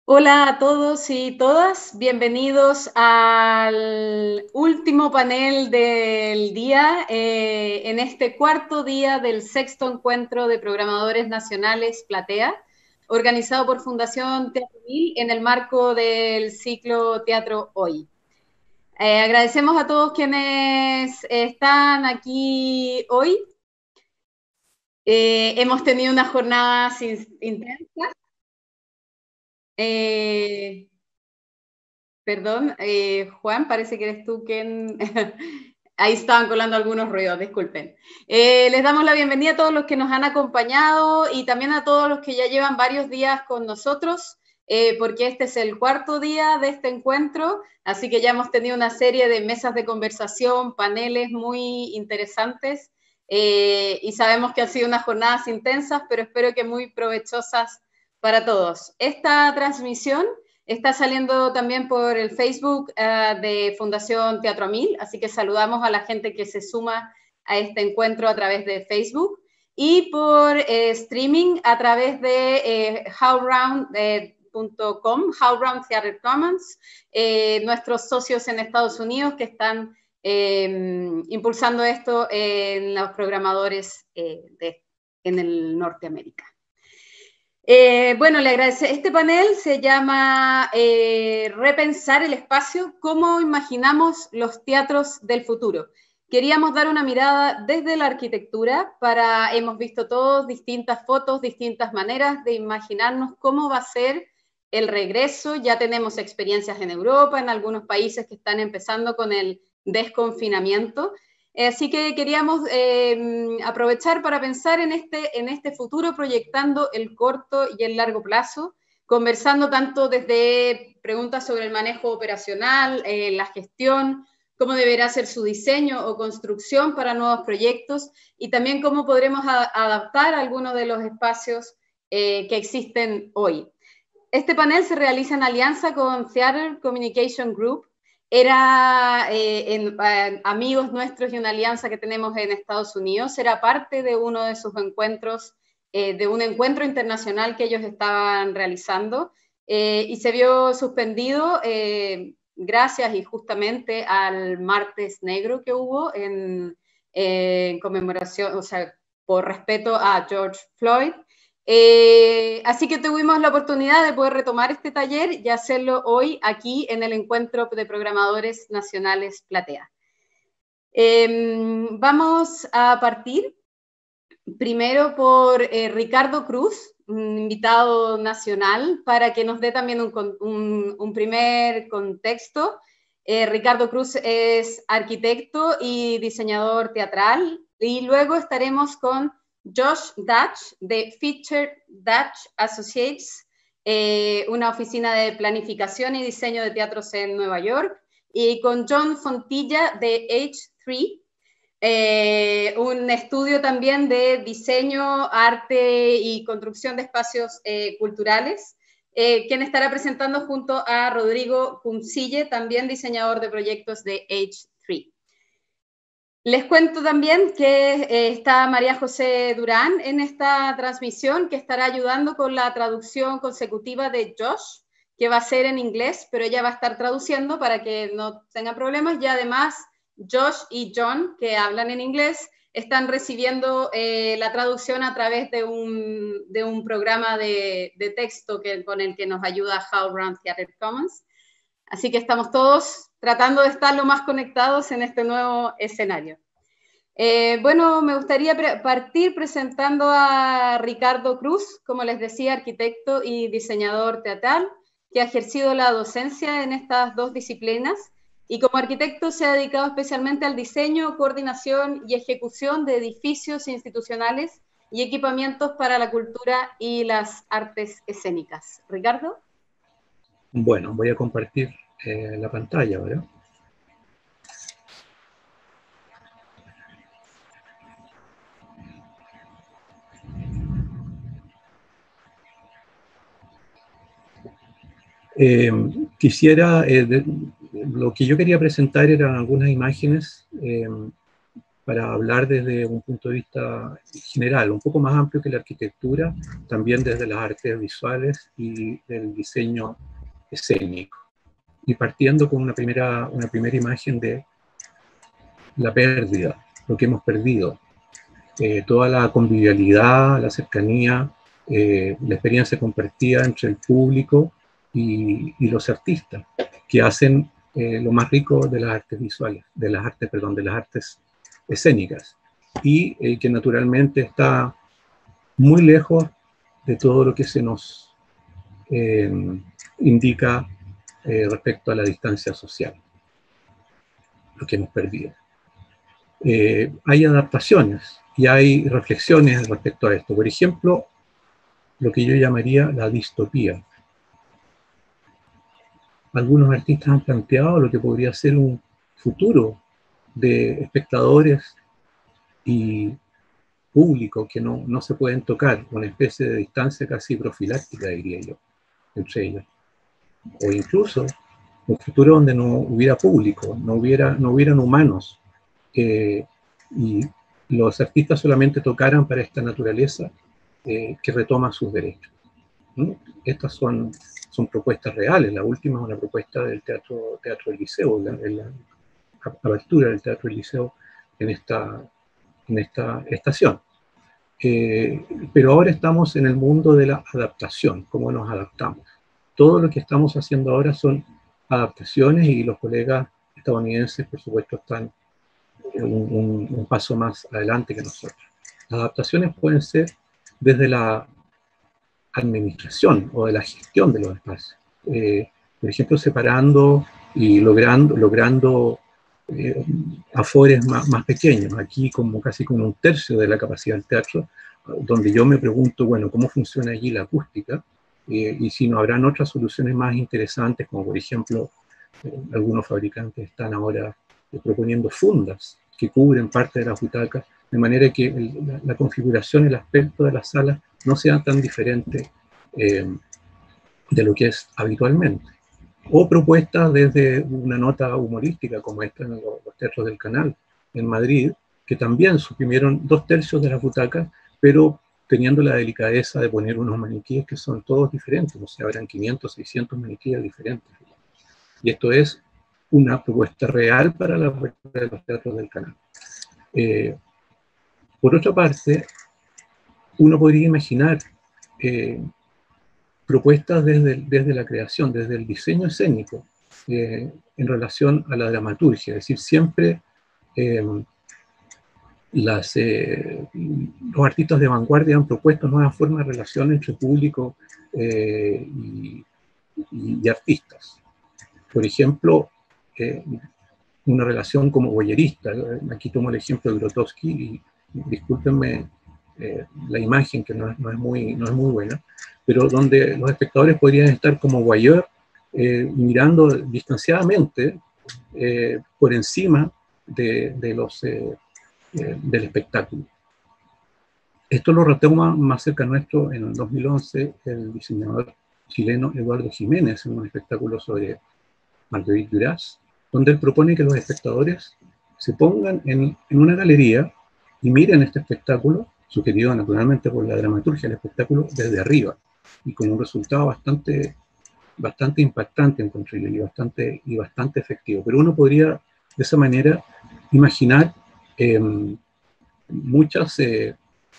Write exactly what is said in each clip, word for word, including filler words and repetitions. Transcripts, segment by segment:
Hola a todos y todas, bienvenidos al último panel del día, eh, en este cuarto día del sexto encuentro de programadores nacionales Platea, organizado por Fundación Teatro Mil en el marco del ciclo Teatro Hoy. Eh, agradecemos a todos quienes están aquí hoy. Eh, hemos tenido unas jornadas intensas. Eh, Perdón, eh, Juan, parece que eres tú quien... Ahí estaban colando algunos ruidos, disculpen. Eh, les damos la bienvenida a todos los que nos han acompañado y también a todos los que ya llevan varios días con nosotros, eh, porque este es el cuarto día de este encuentro, así que ya hemos tenido una serie de mesas de conversación, paneles muy interesantes, eh, y sabemos que han sido unas jornadas intensas, pero espero que muy provechosas para todos. Esta transmisión está saliendo también por el Facebook uh, de Fundación Teatro Mil, así que saludamos a la gente que se suma a este encuentro a través de Facebook y por eh, streaming a través de eh, howlround punto com, Howlround Theater Commons, eh, nuestros socios en Estados Unidos que están eh, impulsando esto en los programadores eh, de, en el Norteamérica. Eh, bueno, le agradece. Este panel se llama eh, Repensar el espacio, cómo imaginamos los teatros del futuro. Queríamos dar una mirada desde la arquitectura para, hemos visto todos distintas fotos, distintas maneras de imaginarnos cómo va a ser el regreso. Ya tenemos experiencias en Europa, en algunos países que están empezando con el desconfinamiento. Así que queríamos eh, aprovechar para pensar en este, en este futuro, proyectando el corto y el largo plazo, conversando tanto desde preguntas sobre el manejo operacional, eh, la gestión, cómo deberá ser su diseño o construcción para nuevos proyectos, y también cómo podremos a, adaptar algunos de los espacios eh, que existen hoy. Este panel se realiza en alianza con Theater Communication Group. Era eh, en, eh, amigos nuestros y una alianza que tenemos en Estados Unidos. Era parte de uno de sus encuentros, eh, de un encuentro internacional que ellos estaban realizando, eh, y se vio suspendido eh, gracias y justamente al martes negro que hubo en, eh, en conmemoración, o sea, por respeto a George Floyd. Eh, así que tuvimos la oportunidad de poder retomar este taller y hacerlo hoy aquí en el Encuentro de Programadores Nacionales Platea. Eh, vamos a partir primero por eh, Ricardo Cruz, un invitado nacional, para que nos dé también un, un, un primer contexto. Eh, Ricardo Cruz es arquitecto y diseñador teatral, y luego estaremos con Josh Dutch, de Feature Dutch Associates, eh, una oficina de planificación y diseño de teatros en Nueva York, y con John Fontilla, de H tres, eh, un estudio también de diseño, arte y construcción de espacios eh, culturales, eh, quien estará presentando junto a Rodrigo Cumcille, también diseñador de proyectos de H tres. Les cuento también que eh, está María José Durán en esta transmisión, que estará ayudando con la traducción consecutiva de Josh, que va a ser en inglés, pero ella va a estar traduciendo para que no tenga problemas, y además Josh y John, que hablan en inglés, están recibiendo eh, la traducción a través de un, de un programa de, de texto que, con el que nos ayuda Howlround Theater Commons. Así que estamos todos tratando de estar lo más conectados en este nuevo escenario. Eh, bueno, me gustaría pre partir presentando a Ricardo Cruz, como les decía, arquitecto y diseñador teatral, que ha ejercido la docencia en estas dos disciplinas, y como arquitecto se ha dedicado especialmente al diseño, coordinación y ejecución de edificios institucionales y equipamientos para la cultura y las artes escénicas. Ricardo. Bueno, voy a compartir eh, la pantalla ahora. Eh, quisiera, eh, de, lo que yo quería presentar eran algunas imágenes eh, para hablar desde un punto de vista general, un poco más amplio que la arquitectura, también desde las artes visuales y del diseño escénico. Y partiendo con una primera, una primera imagen de la pérdida, lo que hemos perdido, eh, toda la convivialidad, la cercanía, eh, la experiencia compartida entre el público y, y los artistas, que hacen eh, lo más rico de las artes visuales, de las artes, perdón, de las artes escénicas, y eh, que naturalmente está muy lejos de todo lo que se nos eh, indica eh, respecto a la distancia social, lo que hemos perdido. Eh, hay adaptaciones y hay reflexiones respecto a esto. Por ejemplo, lo que yo llamaría la distopía. Algunos artistas han planteado lo que podría ser un futuro de espectadores y público que no, no se pueden tocar, una especie de distancia casi profiláctica, diría yo, entre ellos. O incluso un futuro donde no hubiera público, no, hubiera, no hubieran humanos, eh, y los artistas solamente tocaran para esta naturaleza eh, que retoma sus derechos. ¿Mm? Estas son, son propuestas reales. La última es una propuesta del Teatro, teatro del Liceo, la, la apertura del Teatro del Liceo en esta, en esta estación. Eh, pero ahora estamos en el mundo de la adaptación, cómo nos adaptamos. Todo lo que estamos haciendo ahora son adaptaciones y los colegas estadounidenses, por supuesto, están un, un, un paso más adelante que nosotros. Las adaptaciones pueden ser desde la administración o de la gestión de los espacios. Eh, por ejemplo, separando y logrando, logrando eh, afores más, más pequeños. Aquí como casi como un tercio de la capacidad del teatro, donde yo me pregunto, bueno, ¿cómo funciona allí la acústica? Eh, y si no habrán otras soluciones más interesantes, como por ejemplo, eh, algunos fabricantes están ahora eh, proponiendo fundas que cubren parte de las butacas, de manera que el, la, la configuración y el aspecto de las salas no sea tan diferente eh, de lo que es habitualmente. O propuestas desde una nota humorística, como esta en los, los teatros del Canal, en Madrid, que también suprimieron dos tercios de las butacas, pero teniendo la delicadeza de poner unos maniquíes que son todos diferentes, o sea, habrán quinientos, seiscientos maniquíes diferentes. Y esto es una propuesta real para la apertura de los teatros del Canal. Eh, por otra parte, uno podría imaginar eh, propuestas desde, desde la creación, desde el diseño escénico, eh, en relación a la dramaturgia, es decir, siempre eh, las, eh, los artistas de vanguardia han propuesto nuevas formas de relación entre público eh, y, y, y artistas. Por ejemplo, eh, una relación como voyerista. Aquí tomo el ejemplo de Grotowski y discúlpenme eh, la imagen que no es, no, es muy, no es muy buena, pero donde los espectadores podrían estar como voyeur eh, mirando distanciadamente eh, por encima de, de los, eh, eh, del espectáculo. Esto lo retoma más cerca nuestro en el dos mil once el diseñador chileno Eduardo Jiménez en un espectáculo sobre Marguerite Duras, donde él propone que los espectadores se pongan en, en una galería y miren este espectáculo, sugerido naturalmente por la dramaturgia del espectáculo, desde arriba, y con un resultado bastante, bastante impactante, encontré yo, y bastante, y bastante efectivo. Pero uno podría, de esa manera, imaginar eh, muchas eh,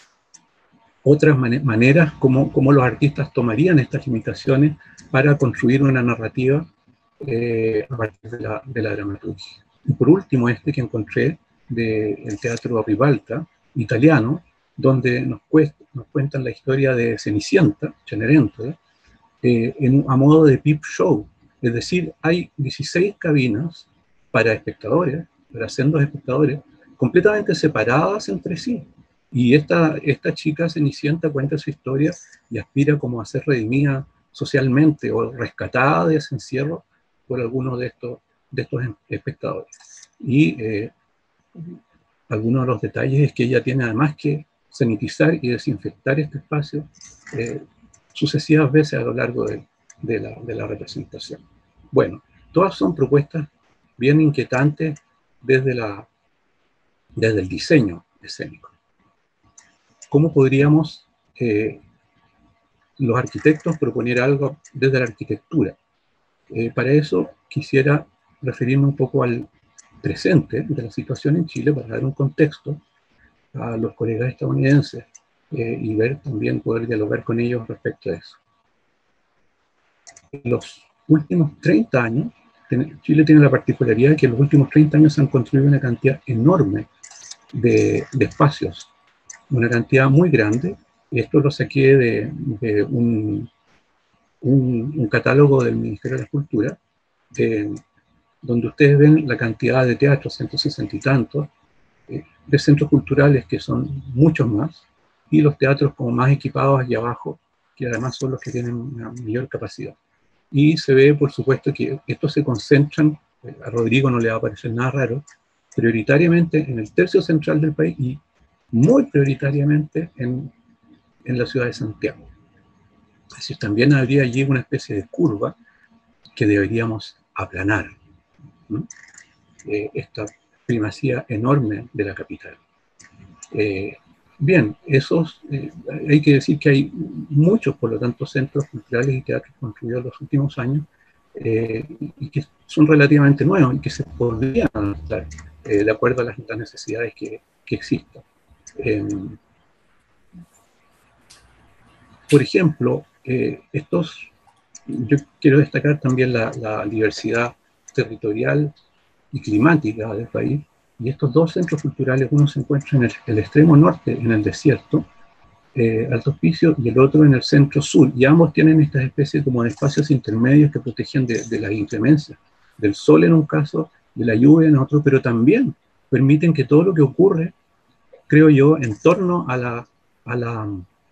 otras man maneras como, como los artistas tomarían estas limitaciones para construir una narrativa Eh, a partir de la, de la dramaturgia. Y por último, este que encontré del Teatro Ribalta, italiano, donde nos, cuesta, nos cuentan la historia de Cenicienta, Cenerentola, eh, en, a modo de peep show. Es decir, hay dieciséis cabinas para espectadores, para sendos espectadores, completamente separadas entre sí. Y esta, esta chica Cenicienta cuenta su historia y aspira como a ser redimida socialmente o rescatada de ese encierro por algunos de estos, de estos espectadores. Y eh, algunos de los detalles es que ella tiene además que sanitizar y desinfectar este espacio eh, sucesivas veces a lo largo de, de, la, de la representación. Bueno, todas son propuestas bien inquietantes desde la desde el diseño escénico. ¿Cómo podríamos eh, los arquitectos proponer algo desde la arquitectura? Eh, para eso quisiera referirme un poco al presente de la situación en Chile para dar un contexto a los colegas estadounidenses eh, y ver también, poder dialogar con ellos respecto a eso. En los últimos treinta años, Chile tiene la particularidad de que en los últimos treinta años se han construido una cantidad enorme de, de espacios, una cantidad muy grande, y esto lo saqué de, de un, un, un catálogo del Ministerio de la Cultura, eh, donde ustedes ven la cantidad de teatros, ciento sesenta y tantos, eh, de centros culturales que son muchos más, y los teatros como más equipados allá abajo, que además son los que tienen una mayor capacidad. Y se ve, por supuesto, que estos se concentran, a Rodrigo no le va a parecer nada raro, prioritariamente en el tercio central del país y muy prioritariamente en, en la ciudad de Santiago. Es decir, también habría allí una especie de curva que deberíamos aplanar, ¿no? Eh, esta primacía enorme de la capital. Eh, bien, esos, eh, hay que decir que hay muchos, por lo tanto, centros culturales y teatros construidos en los últimos años eh, y que son relativamente nuevos y que se podrían adaptar eh, de acuerdo a las, las necesidades que, que existan. Eh, por ejemplo, eh, estos, yo quiero destacar también la, la diversidad territorial y climática del país, y estos dos centros culturales, uno se encuentra en el, el extremo norte, en el desierto, eh, Alto Hospicio, y el otro en el centro sur, y ambos tienen estas especies como de espacios intermedios que protegen de, de las inclemencias, del sol en un caso, de la lluvia en otro, pero también permiten que todo lo que ocurre, creo yo, en torno a la, a la,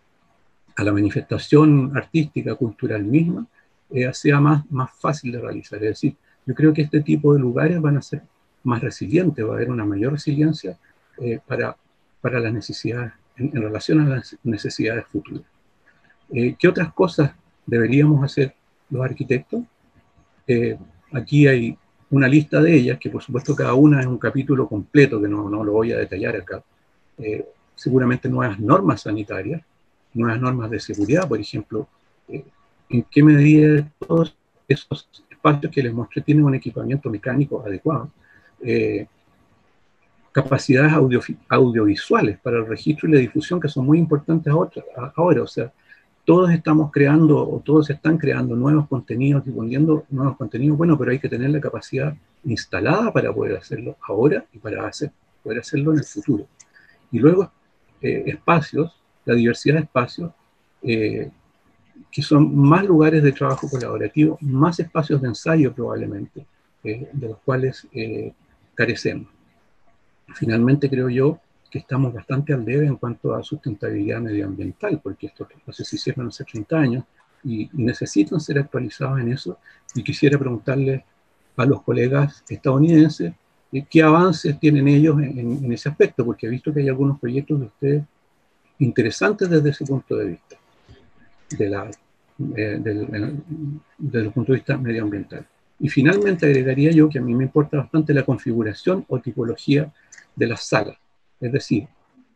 a la manifestación artística, cultural misma, eh, sea más, más fácil de realizar. Es decir, yo creo que este tipo de lugares van a ser más resilientes, va a haber una mayor resiliencia eh, para, para las necesidades, en, en relación a las necesidades futuras. Eh, ¿Qué otras cosas deberíamos hacer los arquitectos? Eh, aquí hay una lista de ellas, que por supuesto cada una es un capítulo completo, que no, no lo voy a detallar acá. Eh, seguramente nuevas normas sanitarias, nuevas normas de seguridad, por ejemplo, eh, en qué medida todos esos espacios que les mostré tienen un equipamiento mecánico adecuado, eh, capacidades audio, audiovisuales para el registro y la difusión que son muy importantes ahora, ahora, o sea, todos estamos creando, o todos están creando nuevos contenidos, difundiendo nuevos contenidos, bueno, pero hay que tener la capacidad instalada para poder hacerlo ahora y para hacer, poder hacerlo en el futuro. Y luego, eh, espacios, la diversidad de espacios, eh, que son más lugares de trabajo colaborativo, más espacios de ensayo probablemente, eh, de los cuales eh, carecemos. Finalmente creo yo que estamos bastante al debe en cuanto a sustentabilidad medioambiental, porque estos espacios se hicieron hace treinta años y, y necesitan ser actualizados en eso, y quisiera preguntarle a los colegas estadounidenses eh, qué avances tienen ellos en, en, en ese aspecto, porque he visto que hay algunos proyectos de ustedes interesantes desde ese punto de vista, de la, eh, del, del, desde el punto de vista medioambiental. Y finalmente agregaría yo que a mí me importa bastante la configuración o tipología de las salas. Es decir,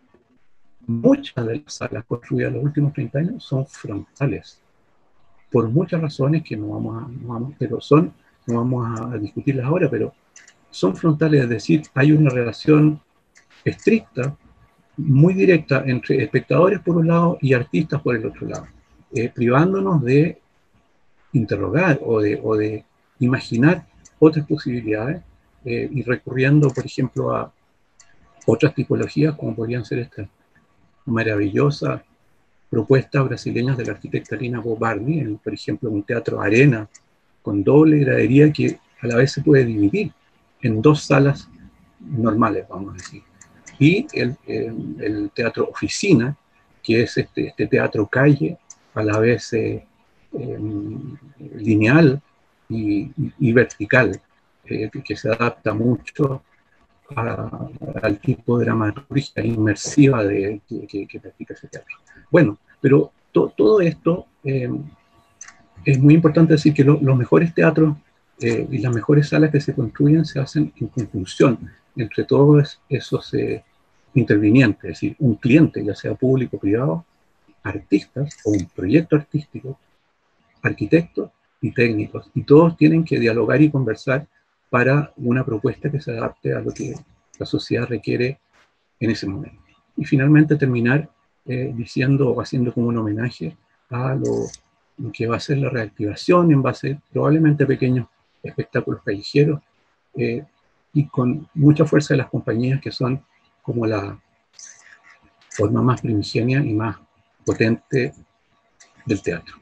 muchas de las salas construidas en los últimos treinta años son frontales, por muchas razones que no vamos a, no vamos, pero son, no vamos a discutirlas ahora, pero son frontales, es decir, hay una relación estricta, muy directa entre espectadores por un lado y artistas por el otro lado, eh, privándonos de interrogar o de, o de imaginar otras posibilidades eh, y recurriendo, por ejemplo, a otras tipologías como podrían ser estas maravillosas propuestas brasileñas de la arquitecta Lina Bobardi, en, por ejemplo, un teatro arena con doble gradería que a la vez se puede dividir en dos salas normales, vamos a decir. Y el, el, el teatro oficina, que es este, este teatro calle, a la vez eh, eh, lineal y, y vertical, eh, que se adapta mucho a, al tipo de dramaturgia inmersiva de, que, que, que practica ese teatro. Bueno, pero to, todo esto eh, es muy importante decir que lo, los mejores teatros eh, y las mejores salas que se construyen se hacen en conjunción entre todos esos eh, intervinientes, es decir, un cliente, ya sea público o privado, artistas o un proyecto artístico, arquitectos y técnicos, y todos tienen que dialogar y conversar para una propuesta que se adapte a lo que la sociedad requiere en ese momento. Y finalmente terminar eh, diciendo o haciendo como un homenaje a lo, lo que va a ser la reactivación en base probablemente a pequeños espectáculos callejeros eh, y con mucha fuerza de las compañías que son como la forma más primigenia y más potente del teatro.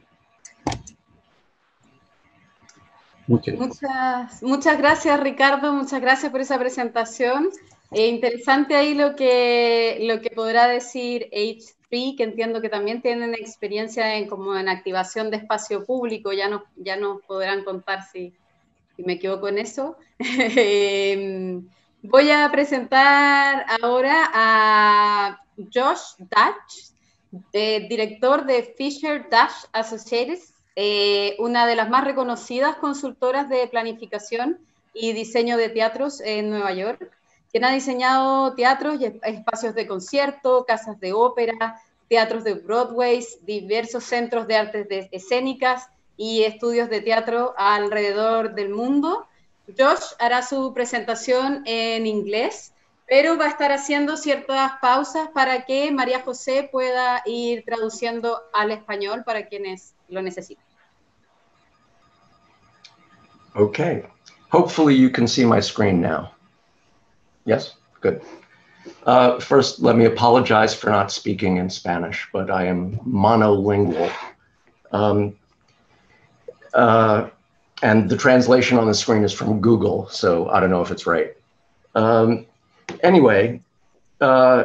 Muchas, muchas, muchas gracias, Ricardo, muchas gracias por esa presentación. Eh, interesante ahí lo que, lo que podrá decir H tres, que entiendo que también tienen experiencia en, como en activación de espacio público, ya nos, ya nos podrán contar si, si me equivoco en eso. eh, voy a presentar ahora a Josh Dutch, eh, director de Fisher Dash Associates, eh, una de las más reconocidas consultoras de planificación y diseño de teatros en Nueva York, quien ha diseñado teatros y espacios de concierto, casas de ópera, teatros de Broadway, diversos centros de artes de escénicas y estudios de teatro alrededor del mundo. Josh hará su presentación en inglés, pero va a estar haciendo ciertas pausas para que María José pueda ir traduciendo al español para quienes lo necesiten. Okay. Hopefully you can see my screen now. Yes? Good. Uh, first, let me apologize for not speaking in Spanish, but I am monolingual. Um, uh, and the translation on the screen is from Google, so I don't know if it's right. Um, anyway, uh,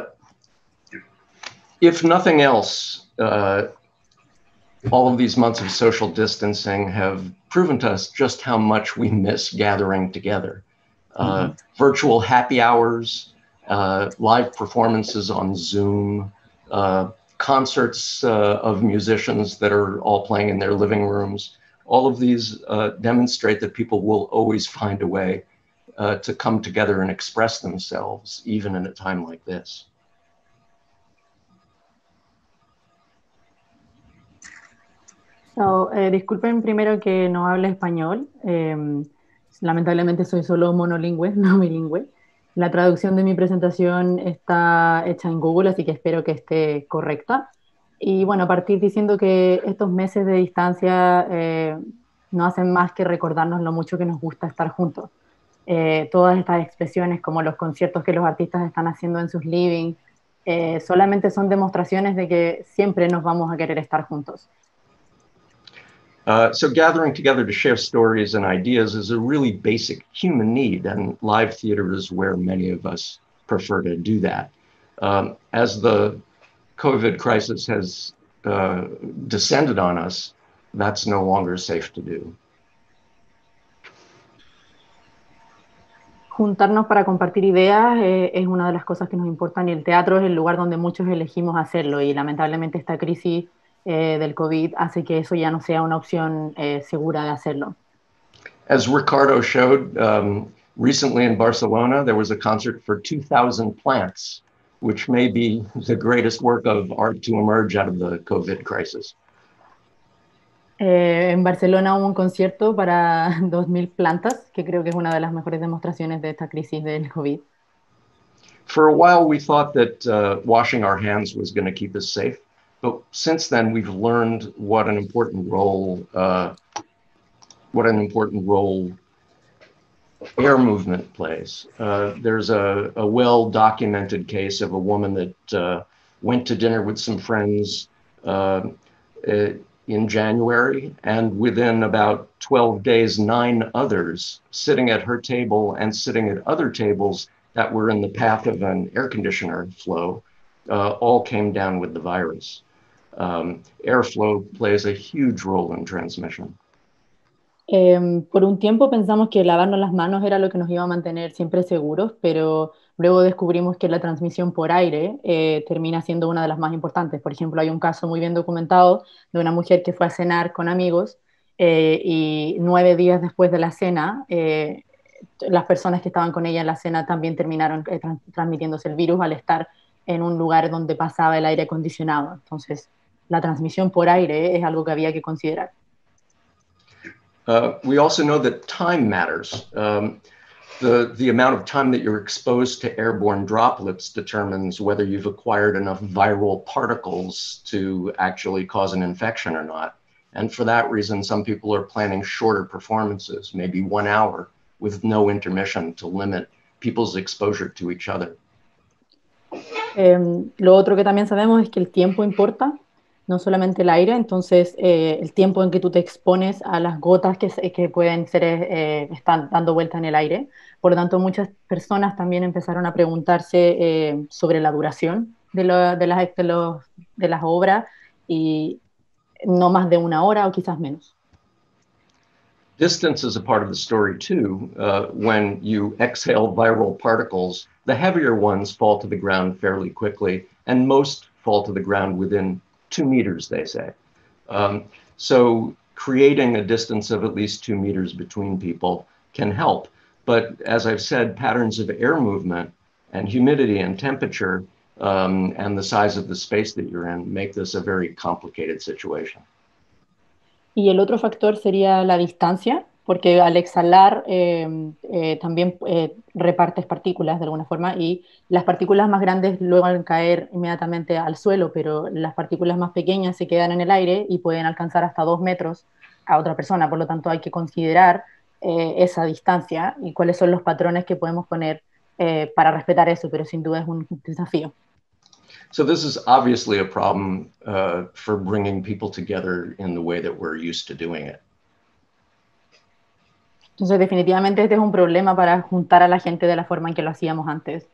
if nothing else, uh, all of these months of social distancing have proven to us just how much we miss gathering together. Uh, mm-hmm. Virtual happy hours, uh, live performances on Zoom, uh, concerts uh, of musicians that are all playing in their living rooms. All of these uh, demonstrate that people will always find a way uh, to come together and express themselves, even in a time like this. So, eh, disculpen primero que no hable español. Eh, lamentablemente soy solo monolingüe, no bilingüe. La traducción de mi presentación está hecha en Google, así que espero que esté correcta. Y bueno, partir diciendo que estos meses de distancia eh, no hacen más que recordarnos lo mucho que nos gusta estar juntos. Eh, todas estas expresiones, como los conciertos que los artistas están haciendo en sus living, eh, solamente son demostraciones de que siempre nos vamos a querer estar juntos. Uh, so gathering together to share stories and ideas is a really basic human need, and live theater is where many of us prefer to do that. Um, as the COVID crisis has uh, descended on us, that's no longer safe to do. Juntarnos para compartir ideas eh, es una de las cosas que nos importan, y el teatro es el lugar donde muchos elegimos hacerlo, y lamentablemente esta crisis Eh, del COVID hace que eso ya no sea una opción eh, segura de hacerlo. As Ricardo showed, um, recently in Barcelona, there was a concert for two thousand plants, which may be the greatest work of art to emerge out of the COVID crisis. Eh, en Barcelona hubo un concierto para dos mil plantas, que creo que es una de las mejores demostraciones de esta crisis del COVID. For a while, we thought that uh, washing our hands was going to keep us safe. But since then, we've learned what an important role, uh, what an important role air movement plays. Uh, there's a, a well-documented case of a woman that uh, went to dinner with some friends uh, in January, and within about twelve days, nine others sitting at her table and sitting at other tables that were in the path of an air conditioner flow uh, all came down with the virus. Um, airflow plays a huge role in transmission. Eh, por un tiempo pensamos que lavarnos las manos era lo que nos iba a mantener siempre seguros, pero luego descubrimos que la transmisión por aire eh, termina siendo una de las más importantes. Por ejemplo, hay un caso muy bien documentado de una mujer que fue a cenar con amigos eh, y nueve días después de la cena eh, las personas que estaban con ella en la cena también terminaron eh, trans transmitiéndose el virus al estar en un lugar donde pasaba el aire acondicionado. Entonces, la transmisión por aire es algo que había que considerar. Uh, we also know that time matters. Um, the, the amount of time that you're exposed to airborne droplets determines whether you've acquired enough viral particles to actually cause an infection or not. And for that reason, some people are planning shorter performances, maybe one hour with no intermission to limit people's exposure to each other. Eh, lo otro que también sabemos es que el tiempo importa, no solamente el aire, entonces eh, el tiempo en que tú te expones a las gotas que, que pueden ser, eh, están dando vuelta en el aire. Por lo tanto, muchas personas también empezaron a preguntarse eh, sobre la duración de, lo, de, las, de, los, de las obras y no más de una hora o quizás menos. Distance is a part of the story too. Uh, when you exhale viral particles, the heavier ones fall to the ground fairly quickly, and most fall to the ground within two meters, they say. Um, so creating a distance of at least two meters between people can help. But as I've said, patterns of air movement and humidity and temperature um, and the size of the space that you're in make this a very complicated situation. Y el otro factor sería la distancia, porque al exhalar eh, eh, también eh, repartes partículas de alguna forma y las partículas más grandes luego van a caer inmediatamente al suelo, pero las partículas más pequeñas se quedan en el aire y pueden alcanzar hasta dos metros a otra persona. Por lo tanto, hay que considerar eh, esa distancia y cuáles son los patrones que podemos poner eh, para respetar eso, pero sin duda es un desafío. So this is obviously a problem uh, for bringing people together in the way that we're used to doing it. Entonces, definitivamente este es un problema para juntar a la gente de la forma en que lo hacíamos antes.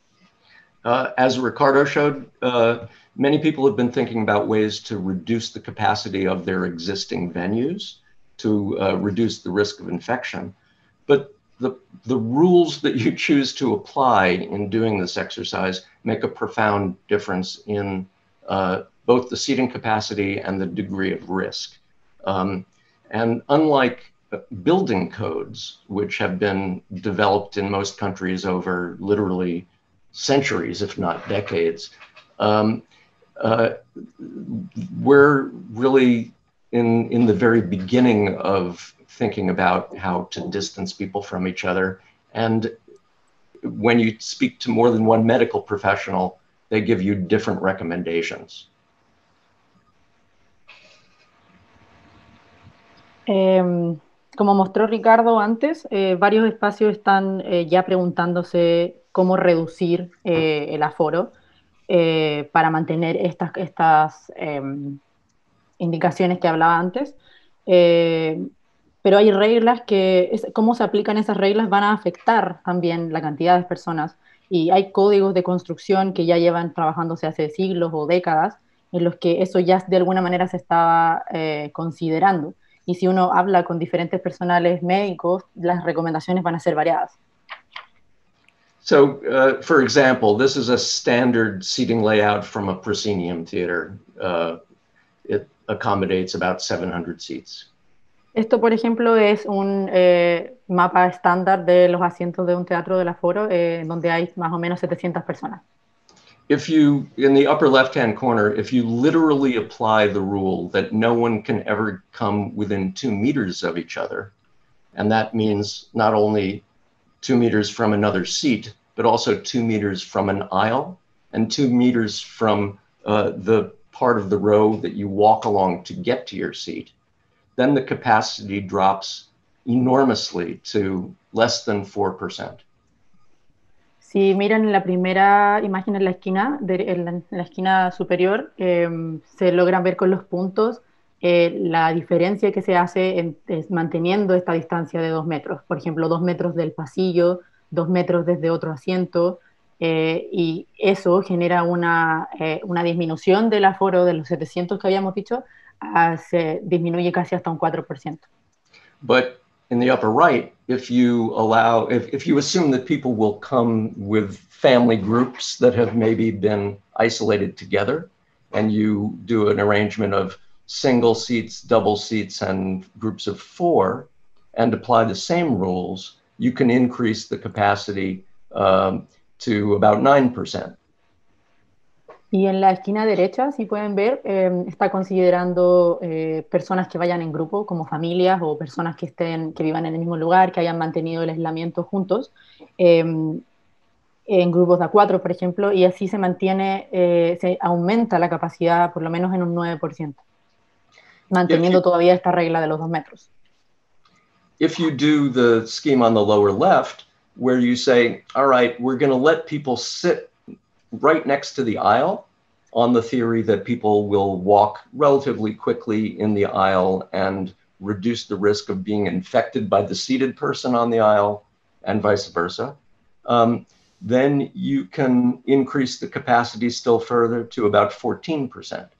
Uh, as Ricardo showed, uh, many people have been thinking about ways to reduce the capacity of their existing venues to uh, reduce the risk of infection. But the, the rules that you choose to apply in doing this exercise make a profound difference in uh, both the seating capacity and the degree of risk. Um, and unlike building codes, which have been developed in most countries over literally centuries, if not decades, um, uh, we're really in, in the very beginning of thinking about how to distance people from each other. And when you speak to more than one medical professional, they give you different recommendations. Eh, como mostró Ricardo antes, eh, varios espacios están eh, ya preguntándose cómo reducir eh, el aforo eh, para mantener estas, estas eh, indicaciones que hablaba antes. Eh, pero hay reglas que, es, cómo se aplican esas reglas van a afectar también la cantidad de personas y hay códigos de construcción que ya llevan trabajándose hace siglos o décadas en los que eso ya de alguna manera se estaba eh, considerando y si uno habla con diferentes personales médicos, las recomendaciones van a ser variadas. So, uh, for example, this is a standard seating layout from a proscenium theater. Uh, it accommodates about seven hundred seats. Esto, por ejemplo, es un eh, mapa estándar de los asientos de un teatro del aforo, eh, donde hay más o menos setecientas personas. If you, in the upper left-hand corner, if you literally apply the rule that no one can ever come within two meters of each other, and that means not only two meters from another seat, but also two meters from an aisle, and two meters from uh, the part of the row that you walk along to get to your seat, then the capacity drops enormously to less than four percent. Si miran la primera imagen en la esquina, de, en, la, en la esquina superior, eh, se logran ver con los puntos eh, la diferencia que se hace en, es, manteniendo esta distancia de dos metros. Por ejemplo, dos metros del pasillo, dos metros desde otro asiento, eh, y eso genera una, eh, una disminución del aforo de los setecientos que habíamos dicho, a, se disminuye casi hasta un cuatro por ciento. But in the upper right, if you allow, if, if you assume that people will come with family groups that have maybe been isolated together, and you do an arrangement of single seats, double seats, and groups of four, and apply the same rules, you can increase the capacity um, to about nine percent. Y en la esquina derecha, si pueden ver, eh, está considerando eh, personas que vayan en grupo, como familias o personas que estén, que vivan en el mismo lugar, que hayan mantenido el aislamiento juntos, eh, en grupos de a cuatro, por ejemplo, y así se mantiene, eh, se aumenta la capacidad por lo menos en un nueve por ciento, manteniendo you, todavía esta regla de los dos metros. If you do the scheme on the lower left, where you say, all right, we're going to let people sit right next to the aisle on the theory that people will walk relatively quickly in the aisle and reduce the risk of being infected by the seated person on the aisle and vice versa. Um, then you can increase the capacity still further to about fourteen percent.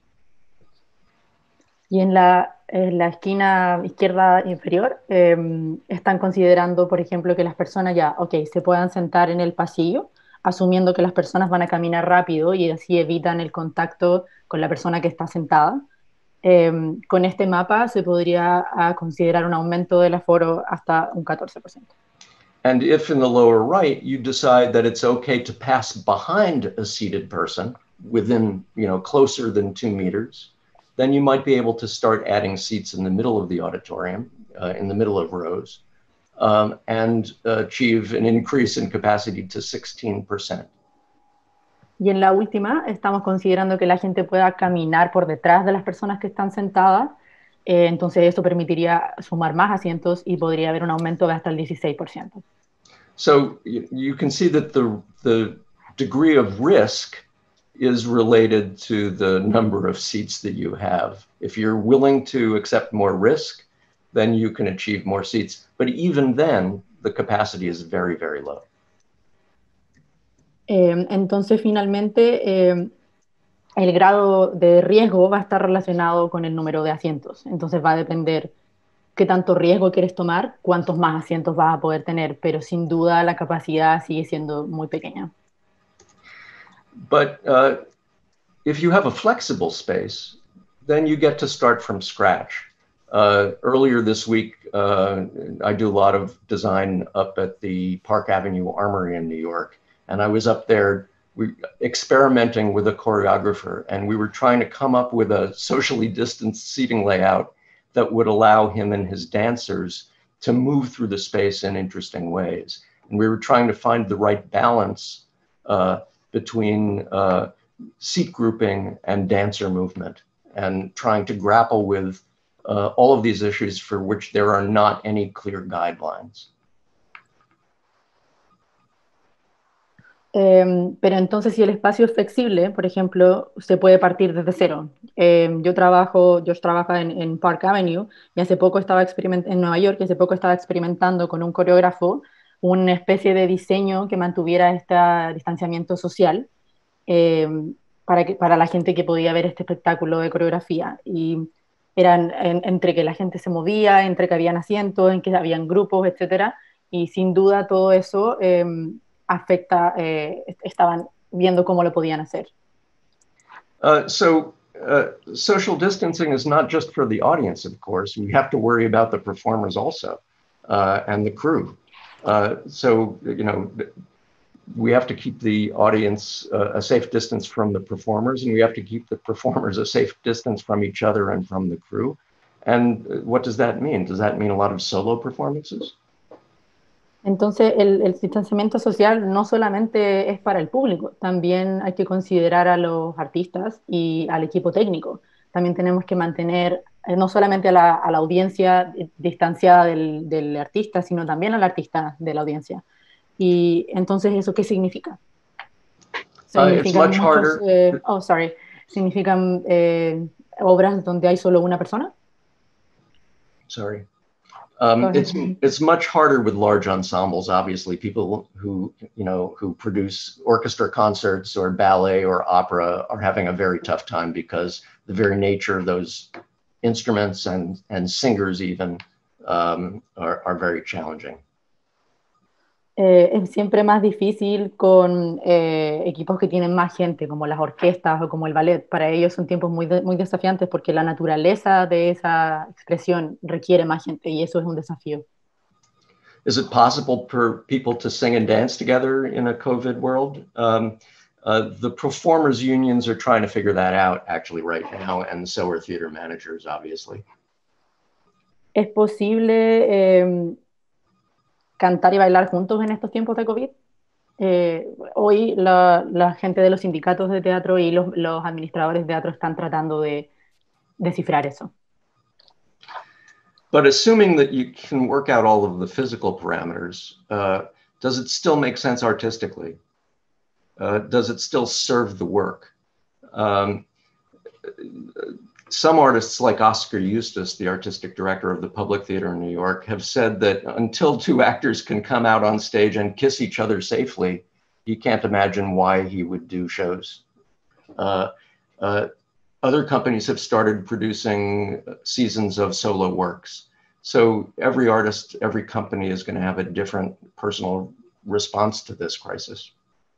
Y en la, en la esquina izquierda inferior eh, están considerando, por ejemplo, que las personas ya, ok, se puedan sentar en el pasillo, asumiendo que las personas van a caminar rápido y así evitan el contacto con la persona que está sentada. Eh, con este mapa se podría uh, considerar un aumento del aforo hasta un catorce por ciento. And if in the lower right, you decide that it's okay to pass behind a seated person within, you know, closer than two meters, then you might be able to start adding seats in the middle of the auditorium, uh, in the middle of rows, um, and uh, achieve an increase in capacity to sixteen percent. Y en la última, estamos considerando que la gente pueda caminar por detrás de las personas que están sentadas, eh, entonces esto permitiría sumar más asientos y podría haber un aumento de hasta el dieciséis por ciento. So you, you can see that the, the degree of risk is related to the number of seats that you have. If you're willing to accept more risk, then you can achieve more seats. But even then, the capacity is very, very low. Eh, entonces, finalmente, eh, el grado de riesgo va a estar relacionado con el número de asientos. Entonces, va a depender qué tanto riesgo quieres tomar, cuántos más asientos vas a poder tener, pero sin duda la capacidad sigue siendo muy pequeña. But uh, if you have a flexible space, then you get to start from scratch. Uh, earlier this week, uh, I do a lot of design up at the Park Avenue Armory in New York. And I was up there we, experimenting with a choreographer, and we were trying to come up with a socially distanced seating layout that would allow him and his dancers to move through the space in interesting ways. And we were trying to find the right balance uh, between uh, seat grouping and dancer movement, and trying to grapple with uh, all of these issues for which there are not any clear guidelines. Eh, pero entonces si el espacio es flexible, por ejemplo, se puede partir desde cero. Eh, yo trabajo, yo trabajo en, en Park Avenue y hace poco estaba experimentando en Nueva York y hace poco estaba experimentando con un coreógrafo una especie de diseño que mantuviera este distanciamiento social eh, para, que, para la gente que podía ver este espectáculo de coreografía. Y eran en, entre que la gente se movía, entre que habían asientos, en que habían grupos, etcétera. Y sin duda todo eso eh, afecta, eh, estaban viendo cómo lo podían hacer. Uh, so uh, social distancing is not just for the audience, of course. We have to worry about the performers also, uh, and the crew. Uh, so, you know, we have to keep the audience uh, a safe distance from the performers, and we have to keep the performers a safe distance from each other and from the crew. And what does that mean? Does that mean a lot of solo performances? Entonces, el, el distanciamiento social no solamente es para el público, también hay que considerar a los artistas y al equipo técnico. También tenemos que mantener eh, no solamente a la, a la audiencia distanciada del, del artista, sino también al artista de la audiencia. Y entonces, ¿eso qué significa? Significan uh, muchos, eh, oh, sorry, significan eh, obras donde hay solo una persona. Sorry. Um, it's it's much harder with large ensembles. Obviously, people who you know who produce orchestra concerts or ballet or opera are having a very tough time because the very nature of those instruments and and singers even um, are are very challenging. Eh, es siempre más difícil con eh, equipos que tienen más gente, como las orquestas o como el ballet. Para ellos son tiempos muy, de, muy desafiantes porque la naturaleza de esa expresión requiere más gente y eso es un desafío. is it possible for people to sing and dance together in a COVID world? Um, uh, the performers unions are trying to figure that out actually right now, and so are theater managers, obviously. ¿Es posible eh, cantar y bailar juntos en estos tiempos de COVID? Eh, hoy la, la gente de los sindicatos de teatro y los, los administradores de teatro están tratando de descifrar eso. But assuming that you can work out all of the physical parameters, uh, does it still make sense artistically? Uh, does it still serve the work? Um, some artists like Oscar Eustis, the artistic director of the Public Theater in New York, have said that until two actors can come out on stage and kiss each other safely, he can't imagine why he would do shows. Uh, uh, Other companies have started producing seasons of solo works. So every artist, every company is going to have a different personal response to this crisis.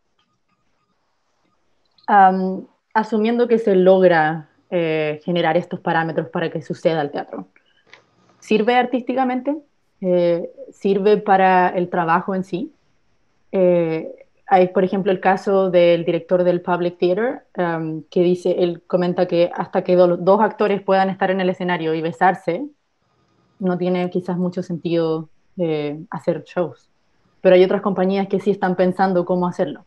Um, asumiendo que se logra eh, generar estos parámetros para que suceda el teatro, ¿sirve artísticamente? Eh, ¿Sirve para el trabajo en sí? Eh, Hay, por ejemplo, el caso del director del Public Theater, um, que dice, él comenta que hasta que do, dos actores puedan estar en el escenario y besarse, no tiene quizás mucho sentido eh, hacer shows. Pero hay otras compañías que sí están pensando cómo hacerlo.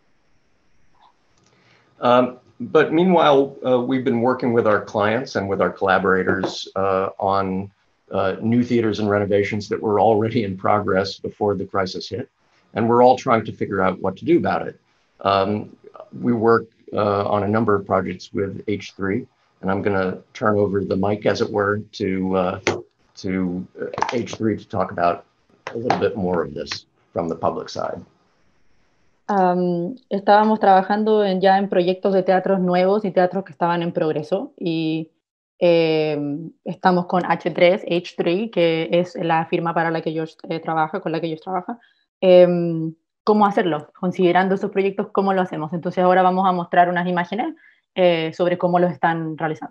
Um, but meanwhile, uh, we've been working with our clients and with our collaborators uh, on uh, new theaters and renovations that were already in progress before the crisis hit. And we're all trying to figure out what to do about it. Um, we work uh, on a number of projects with H three, and I'm going to turn over the mic, as it were, to uh, to H three to talk about a little bit more of this from the public side. Um, estábamos trabajando en, ya en proyectos de teatros nuevos y teatros que estaban en progreso, y eh, estamos con H tres, H tres, que es la firma para la que yo eh, trabajo, con la que yo trabajo. Eh, cómo hacerlo, considerando esos proyectos, cómo lo hacemos. Entonces ahora vamos a mostrar unas imágenes eh, sobre cómo los están realizando.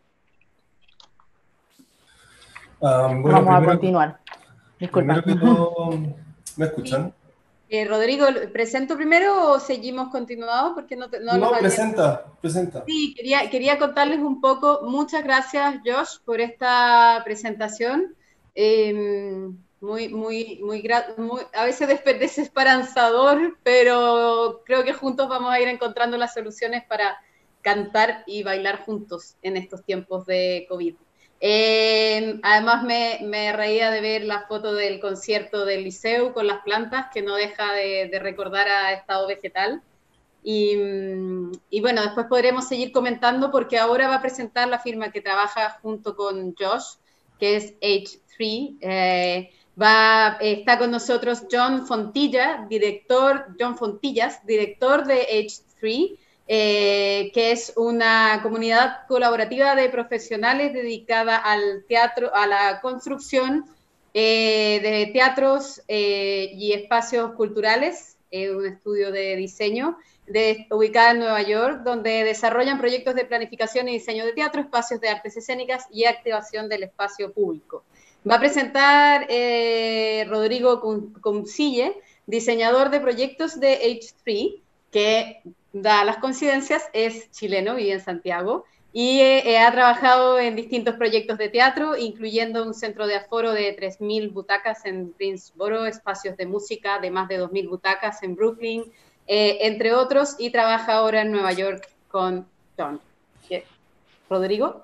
Um, bueno, vamos primero, a continuar. Disculpa. Primero que todo, ¿me escuchan? Sí. Eh, Rodrigo, ¿presento primero o seguimos continuados? Porque no, no, no presenta, presenta. Sí, quería, quería contarles un poco. Muchas gracias, Josh, por esta presentación. Eh, Muy, muy, muy, muy, a veces desesperanzador, pero creo que juntos vamos a ir encontrando las soluciones para cantar y bailar juntos en estos tiempos de COVID. Eh, además me, me reía de ver la foto del concierto del Liceu con las plantas, que no deja de, de recordar a Estado Vegetal. Y, y bueno, después podremos seguir comentando, porque ahora va a presentar la firma que trabaja junto con Josh, que es H tres. Eh, Va, está con nosotros John Fontilla, director, John Fontillas, director de H tres, eh, que es una comunidad colaborativa de profesionales dedicada al teatro, a la construcción eh, de teatros eh, y espacios culturales, eh, un estudio de diseño de, ubicada en Nueva York, donde desarrollan proyectos de planificación y diseño de teatro, espacios de artes escénicas y activación del espacio público. Va a presentar eh, Rodrigo Cumcille, diseñador de proyectos de H tres, que, da las coincidencias, es chileno, vive en Santiago, y eh, ha trabajado en distintos proyectos de teatro, incluyendo un centro de aforo de tres mil butacas en Greensboro, espacios de música de más de dos mil butacas en Brooklyn, eh, entre otros, y trabaja ahora en Nueva York con John. Rodrigo.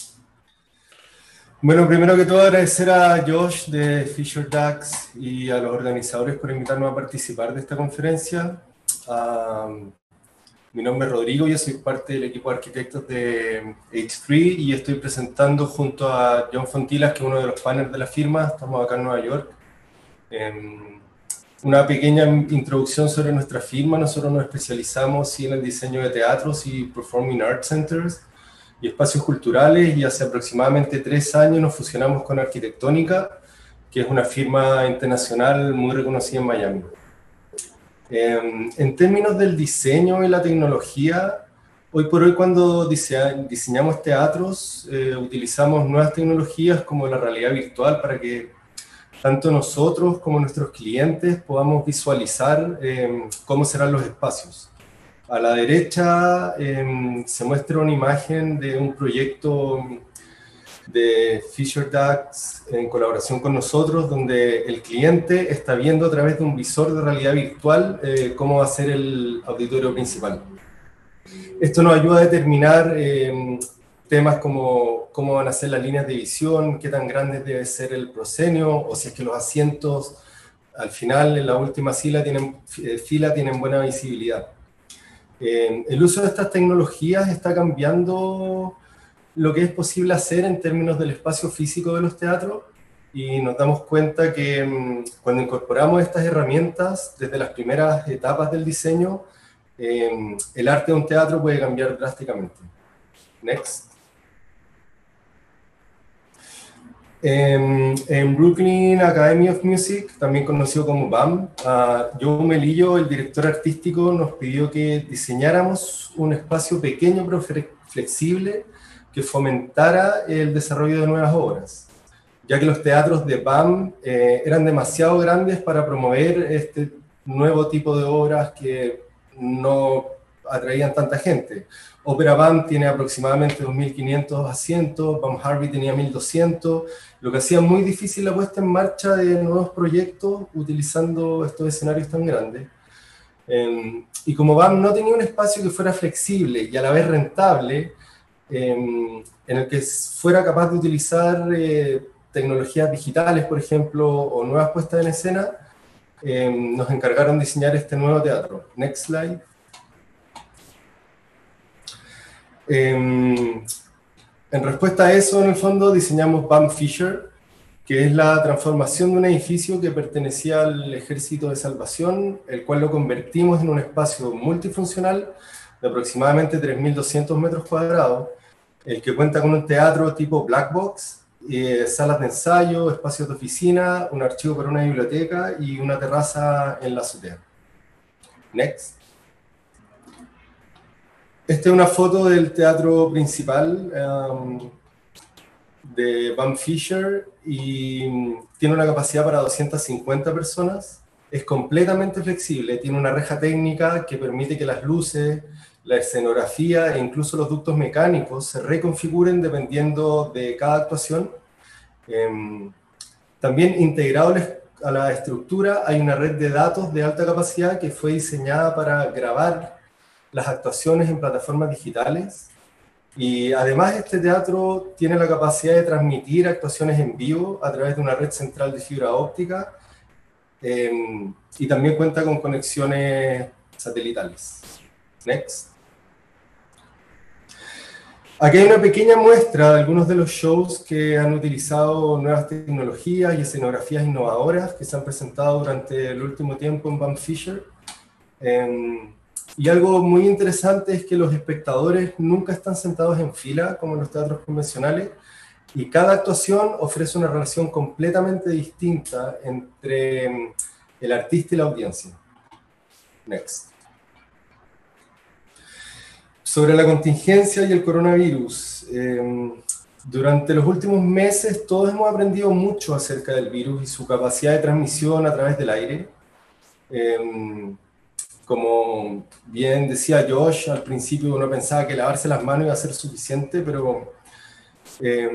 Bueno, primero que todo agradecer a Josh de Fisher Ducks y a los organizadores por invitarnos a participar de esta conferencia. Um, mi nombre es Rodrigo, yo soy parte del equipo de arquitectos de H tres y estoy presentando junto a John Fontillas, que es uno de los partners de la firma. Estamos acá en Nueva York. Um, una pequeña introducción sobre nuestra firma. Nosotros nos especializamos sí, en el diseño de teatros y Performing Arts Centers y espacios culturales, y hace aproximadamente tres años nos fusionamos con Arquitectónica, que es una firma internacional muy reconocida en Miami. Eh, en términos del diseño y la tecnología, hoy por hoy cuando disea, diseñamos teatros, eh, utilizamos nuevas tecnologías como la realidad virtual para que tanto nosotros como nuestros clientes podamos visualizar eh, cómo serán los espacios. A la derecha eh, se muestra una imagen de un proyecto de Fisher Ducks en colaboración con nosotros, donde el cliente está viendo a través de un visor de realidad virtual eh, cómo va a ser el auditorio principal. Esto nos ayuda a determinar eh, temas como cómo van a ser las líneas de visión, qué tan grande debe ser el proscenio, o si es que los asientos al final, en la última fila, tienen, eh, fila, tienen buena visibilidad. Eh, el uso de estas tecnologías está cambiando lo que es posible hacer en términos del espacio físico de los teatros, y nos damos cuenta que um, cuando incorporamos estas herramientas desde las primeras etapas del diseño, eh, el arte de un teatro puede cambiar drásticamente. Next. En, en Brooklyn Academy of Music, también conocido como B A M, uh, Joe Melillo, el director artístico, nos pidió que diseñáramos un espacio pequeño pero flexible que fomentara el desarrollo de nuevas obras, ya que los teatros de B A M eh, eran demasiado grandes para promover este nuevo tipo de obras que no atraían tanta gente. Opera B A M tiene aproximadamente dos mil quinientos asientos, B A M Harvey tenía mil doscientos, lo que hacía muy difícil la puesta en marcha de nuevos proyectos utilizando estos escenarios tan grandes. Eh, y como B A M no tenía un espacio que fuera flexible y a la vez rentable, eh, en el que fuera capaz de utilizar eh, tecnologías digitales, por ejemplo, o nuevas puestas en escena, eh, nos encargaron de diseñar este nuevo teatro. Next slide. Eh, en respuesta a eso, en el fondo, diseñamos B A M Fisher, que es la transformación de un edificio que pertenecía al Ejército de Salvación, el cual lo convertimos en un espacio multifuncional de aproximadamente tres mil doscientos metros cuadrados, el que cuenta con un teatro tipo black box, eh, salas de ensayo, espacios de oficina, un archivo para una biblioteca y una terraza en la azotea. Next. Esta es una foto del teatro principal um, de B A M Fisher y tiene una capacidad para doscientas cincuenta personas. Es completamente flexible, tiene una reja técnica que permite que las luces, la escenografía e incluso los ductos mecánicos se reconfiguren dependiendo de cada actuación. Eh, también integrado a la estructura hay una red de datos de alta capacidad que fue diseñada para grabar las actuaciones en plataformas digitales, y además este teatro tiene la capacidad de transmitir actuaciones en vivo a través de una red central de fibra óptica, eh, y también cuenta con conexiones satelitales. Next. Aquí hay una pequeña muestra de algunos de los shows que han utilizado nuevas tecnologías y escenografías innovadoras que se han presentado durante el último tiempo en B A M Fisher. Eh, Y algo muy interesante es que los espectadores nunca están sentados en fila, como en los teatros convencionales, y cada actuación ofrece una relación completamente distinta entre el artista y la audiencia. Next. Sobre la contingencia y el coronavirus. Eh, durante los últimos meses todos hemos aprendido mucho acerca del virus y su capacidad de transmisión a través del aire. Eh, Como bien decía Josh, al principio uno pensaba que lavarse las manos iba a ser suficiente, pero eh,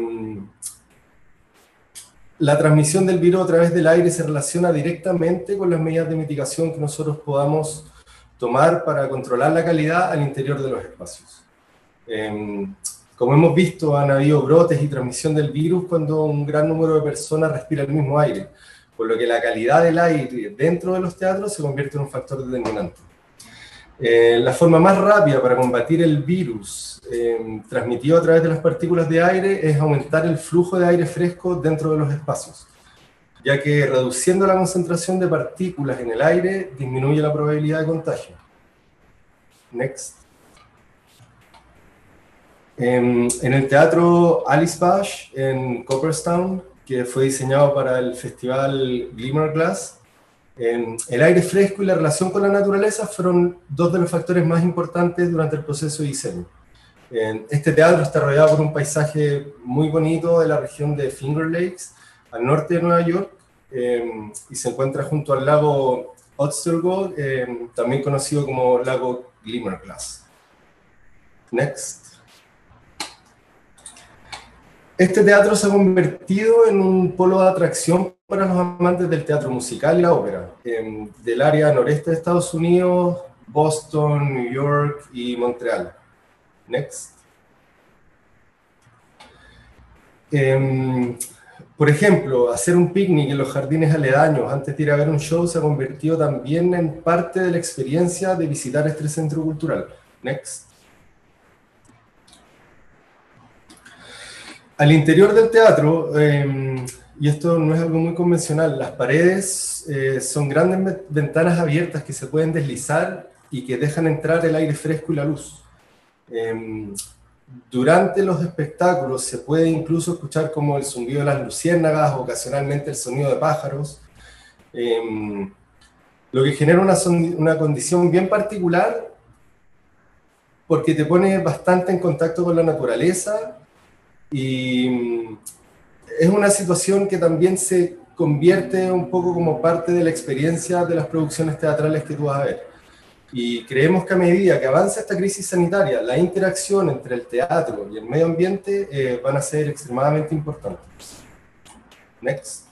la transmisión del virus a través del aire se relaciona directamente con las medidas de mitigación que nosotros podamos tomar para controlar la calidad al interior de los espacios. Eh, como hemos visto, han habido brotes y transmisión del virus cuando un gran número de personas respira el mismo aire, por lo que la calidad del aire dentro de los teatros se convierte en un factor determinante. Eh, la forma más rápida para combatir el virus eh, transmitido a través de las partículas de aire es aumentar el flujo de aire fresco dentro de los espacios, ya que reduciendo la concentración de partículas en el aire disminuye la probabilidad de contagio. Next. En, en el teatro Alice Bash en Cooperstown, que fue diseñado para el festival Glimmer Glass, eh, el aire fresco y la relación con la naturaleza fueron dos de los factores más importantes durante el proceso de diseño. Eh, este teatro está rodeado por un paisaje muy bonito de la región de Finger Lakes, al norte de Nueva York, eh, y se encuentra junto al lago Östergård, eh, también conocido como lago Glimmerglass. Next. Este teatro se ha convertido en un polo de atracción para los amantes del teatro musical y la ópera, eh, del área noreste de Estados Unidos, Boston, New York y Montreal. Next. Eh, por ejemplo, hacer un picnic en los jardines aledaños antes de ir a ver un show se ha convertido también en parte de la experiencia de visitar este centro cultural. Next. Al interior del teatro, eh, y esto no es algo muy convencional, las paredes eh, son grandes ventanas abiertas que se pueden deslizar y que dejan entrar el aire fresco y la luz. Eh, durante los espectáculos se puede incluso escuchar como el zumbido de las luciérnagas, ocasionalmente el sonido de pájaros, eh, lo que genera una, una condición bien particular porque te pone bastante en contacto con la naturaleza. Y es una situación que también se convierte un poco como parte de la experiencia de las producciones teatrales que tú vas a ver. Y creemos que a medida que avanza esta crisis sanitaria, la interacción entre el teatro y el medio ambiente eh, van a ser extremadamente importantes. Next.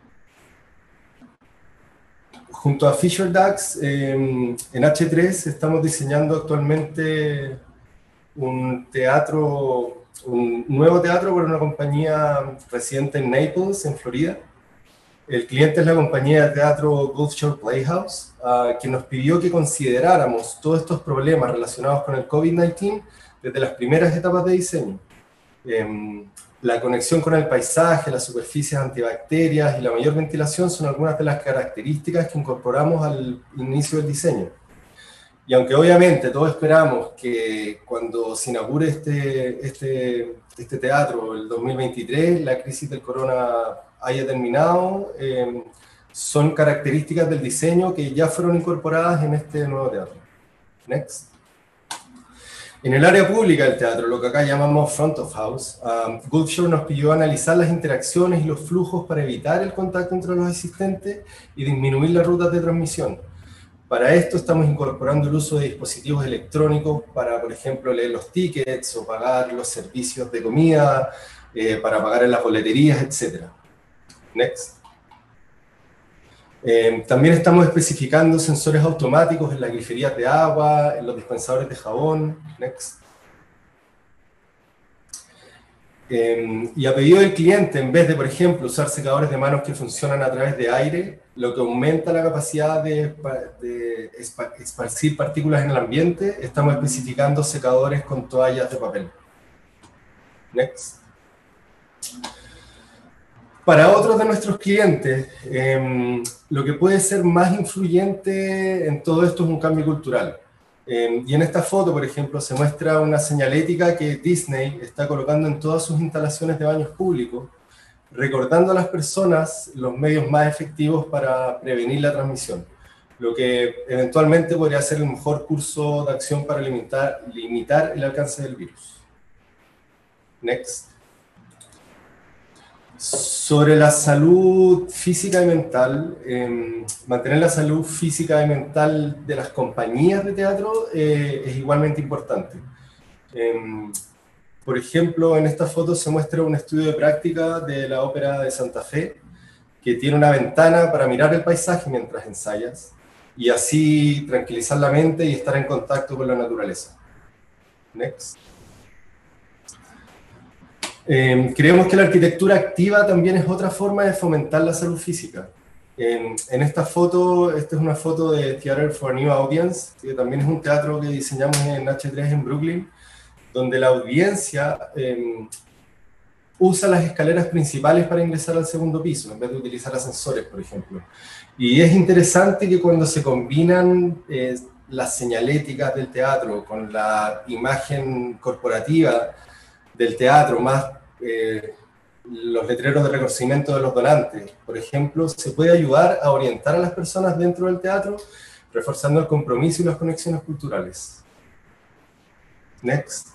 Junto a Fisher Ducks, eh, en H tres estamos diseñando actualmente un teatro... un nuevo teatro para una compañía residente en Naples, en Florida. El cliente es la compañía de teatro Gulf Shore Playhouse, uh, que nos pidió que consideráramos todos estos problemas relacionados con el COVID diecinueve desde las primeras etapas de diseño. Um, la conexión con el paisaje, las superficies antibacterias y la mayor ventilación son algunas de las características que incorporamos al inicio del diseño. Y aunque obviamente todos esperamos que cuando se inaugure este, este, este teatro, el dos mil veintitrés, la crisis del corona haya terminado, eh, son características del diseño que ya fueron incorporadas en este nuevo teatro. Next. En el área pública del teatro, lo que acá llamamos front of house, um, Gulf Shore nos pidió analizar las interacciones y los flujos para evitar el contacto entre los asistentes y disminuir las rutas de transmisión. Para esto estamos incorporando el uso de dispositivos electrónicos para, por ejemplo, leer los tickets o pagar los servicios de comida, eh, para pagar en las boleterías, etcétera. Next. Eh, también estamos especificando sensores automáticos en las griferías de agua, en los dispensadores de jabón. Next. Eh, y a pedido del cliente, en vez de, por ejemplo, usar secadores de manos que funcionan a través de aire, lo que aumenta la capacidad de, de esparcir partículas en el ambiente, estamos especificando secadores con toallas de papel. Next. Para otros de nuestros clientes, eh, lo que puede ser más influyente en todo esto es un cambio cultural. Eh, y en esta foto, por ejemplo, se muestra una señalética que Disney está colocando en todas sus instalaciones de baños públicos, recordando a las personas los medios más efectivos para prevenir la transmisión, lo que eventualmente podría ser el mejor curso de acción para limitar, limitar el alcance del virus. Next. Sobre la salud física y mental, eh, mantener la salud física y mental de las compañías de teatro eh, es igualmente importante. Eh, por ejemplo, en esta foto se muestra un estudio de práctica de la Ópera de Santa Fe, que tiene una ventana para mirar el paisaje mientras ensayas, y así tranquilizar la mente y estar en contacto con la naturaleza. Next. Eh, creemos que la arquitectura activa también es otra forma de fomentar la salud física. En, en esta foto, esta es una foto de Theater for a New Audience, que también es un teatro que diseñamos en H tres en Brooklyn, donde la audiencia eh, usa las escaleras principales para ingresar al segundo piso, en vez de utilizar ascensores, por ejemplo. Y es interesante que cuando se combinan eh, las señaléticas del teatro con la imagen corporativa del teatro, más eh, los letreros de reconocimiento de los donantes, por ejemplo, se puede ayudar a orientar a las personas dentro del teatro, reforzando el compromiso y las conexiones culturales. Next.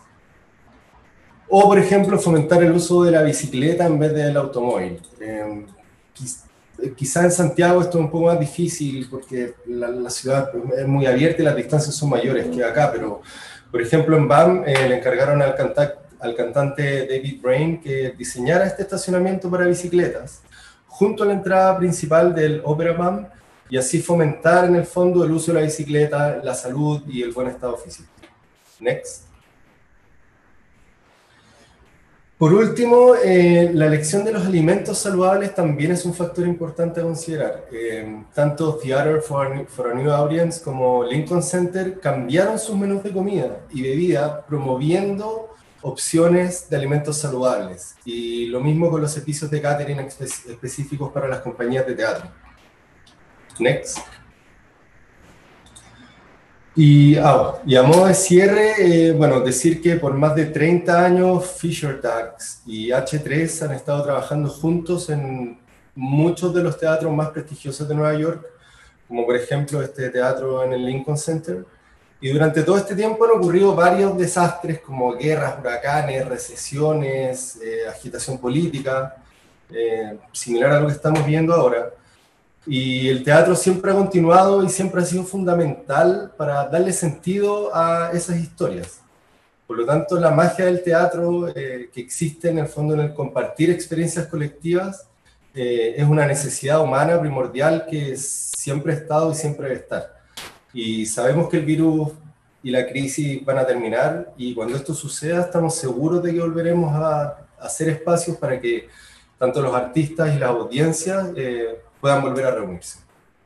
O, por ejemplo, fomentar el uso de la bicicleta en vez del automóvil. Eh, quizá en Santiago esto es un poco más difícil porque la, la ciudad es muy abierta y las distancias son mayores que acá, pero por ejemplo en B A M eh, le encargaron al, canta al cantante David Brain que diseñara este estacionamiento para bicicletas junto a la entrada principal del Opera B A M y así fomentar en el fondo el uso de la bicicleta, la salud y el buen estado físico. Next. Por último, eh, la elección de los alimentos saludables también es un factor importante a considerar. Eh, tanto Theater for a, for a New Audience como Lincoln Center cambiaron sus menús de comida y bebida promoviendo opciones de alimentos saludables. Y lo mismo con los servicios de catering espe específicos para las compañías de teatro. Next. Y, ah, y a modo de cierre, eh, bueno, decir que por más de treinta años Fisher Ducks y H tres han estado trabajando juntos en muchos de los teatros más prestigiosos de Nueva York, como por ejemplo este teatro en el Lincoln Center. Y durante todo este tiempo han ocurrido varios desastres como guerras, huracanes, recesiones, eh, agitación política, eh, similar a lo que estamos viendo ahora. Y el teatro siempre ha continuado y siempre ha sido fundamental para darle sentido a esas historias. Por lo tanto, la magia del teatro eh, que existe en el fondo en el compartir experiencias colectivas eh, es una necesidad humana primordial que siempre ha estado y siempre debe estar. Y sabemos que el virus y la crisis van a terminar y cuando esto suceda estamos seguros de que volveremos a, a hacer espacios para que tanto los artistas y las audiencias eh, puedan volver a reunirse.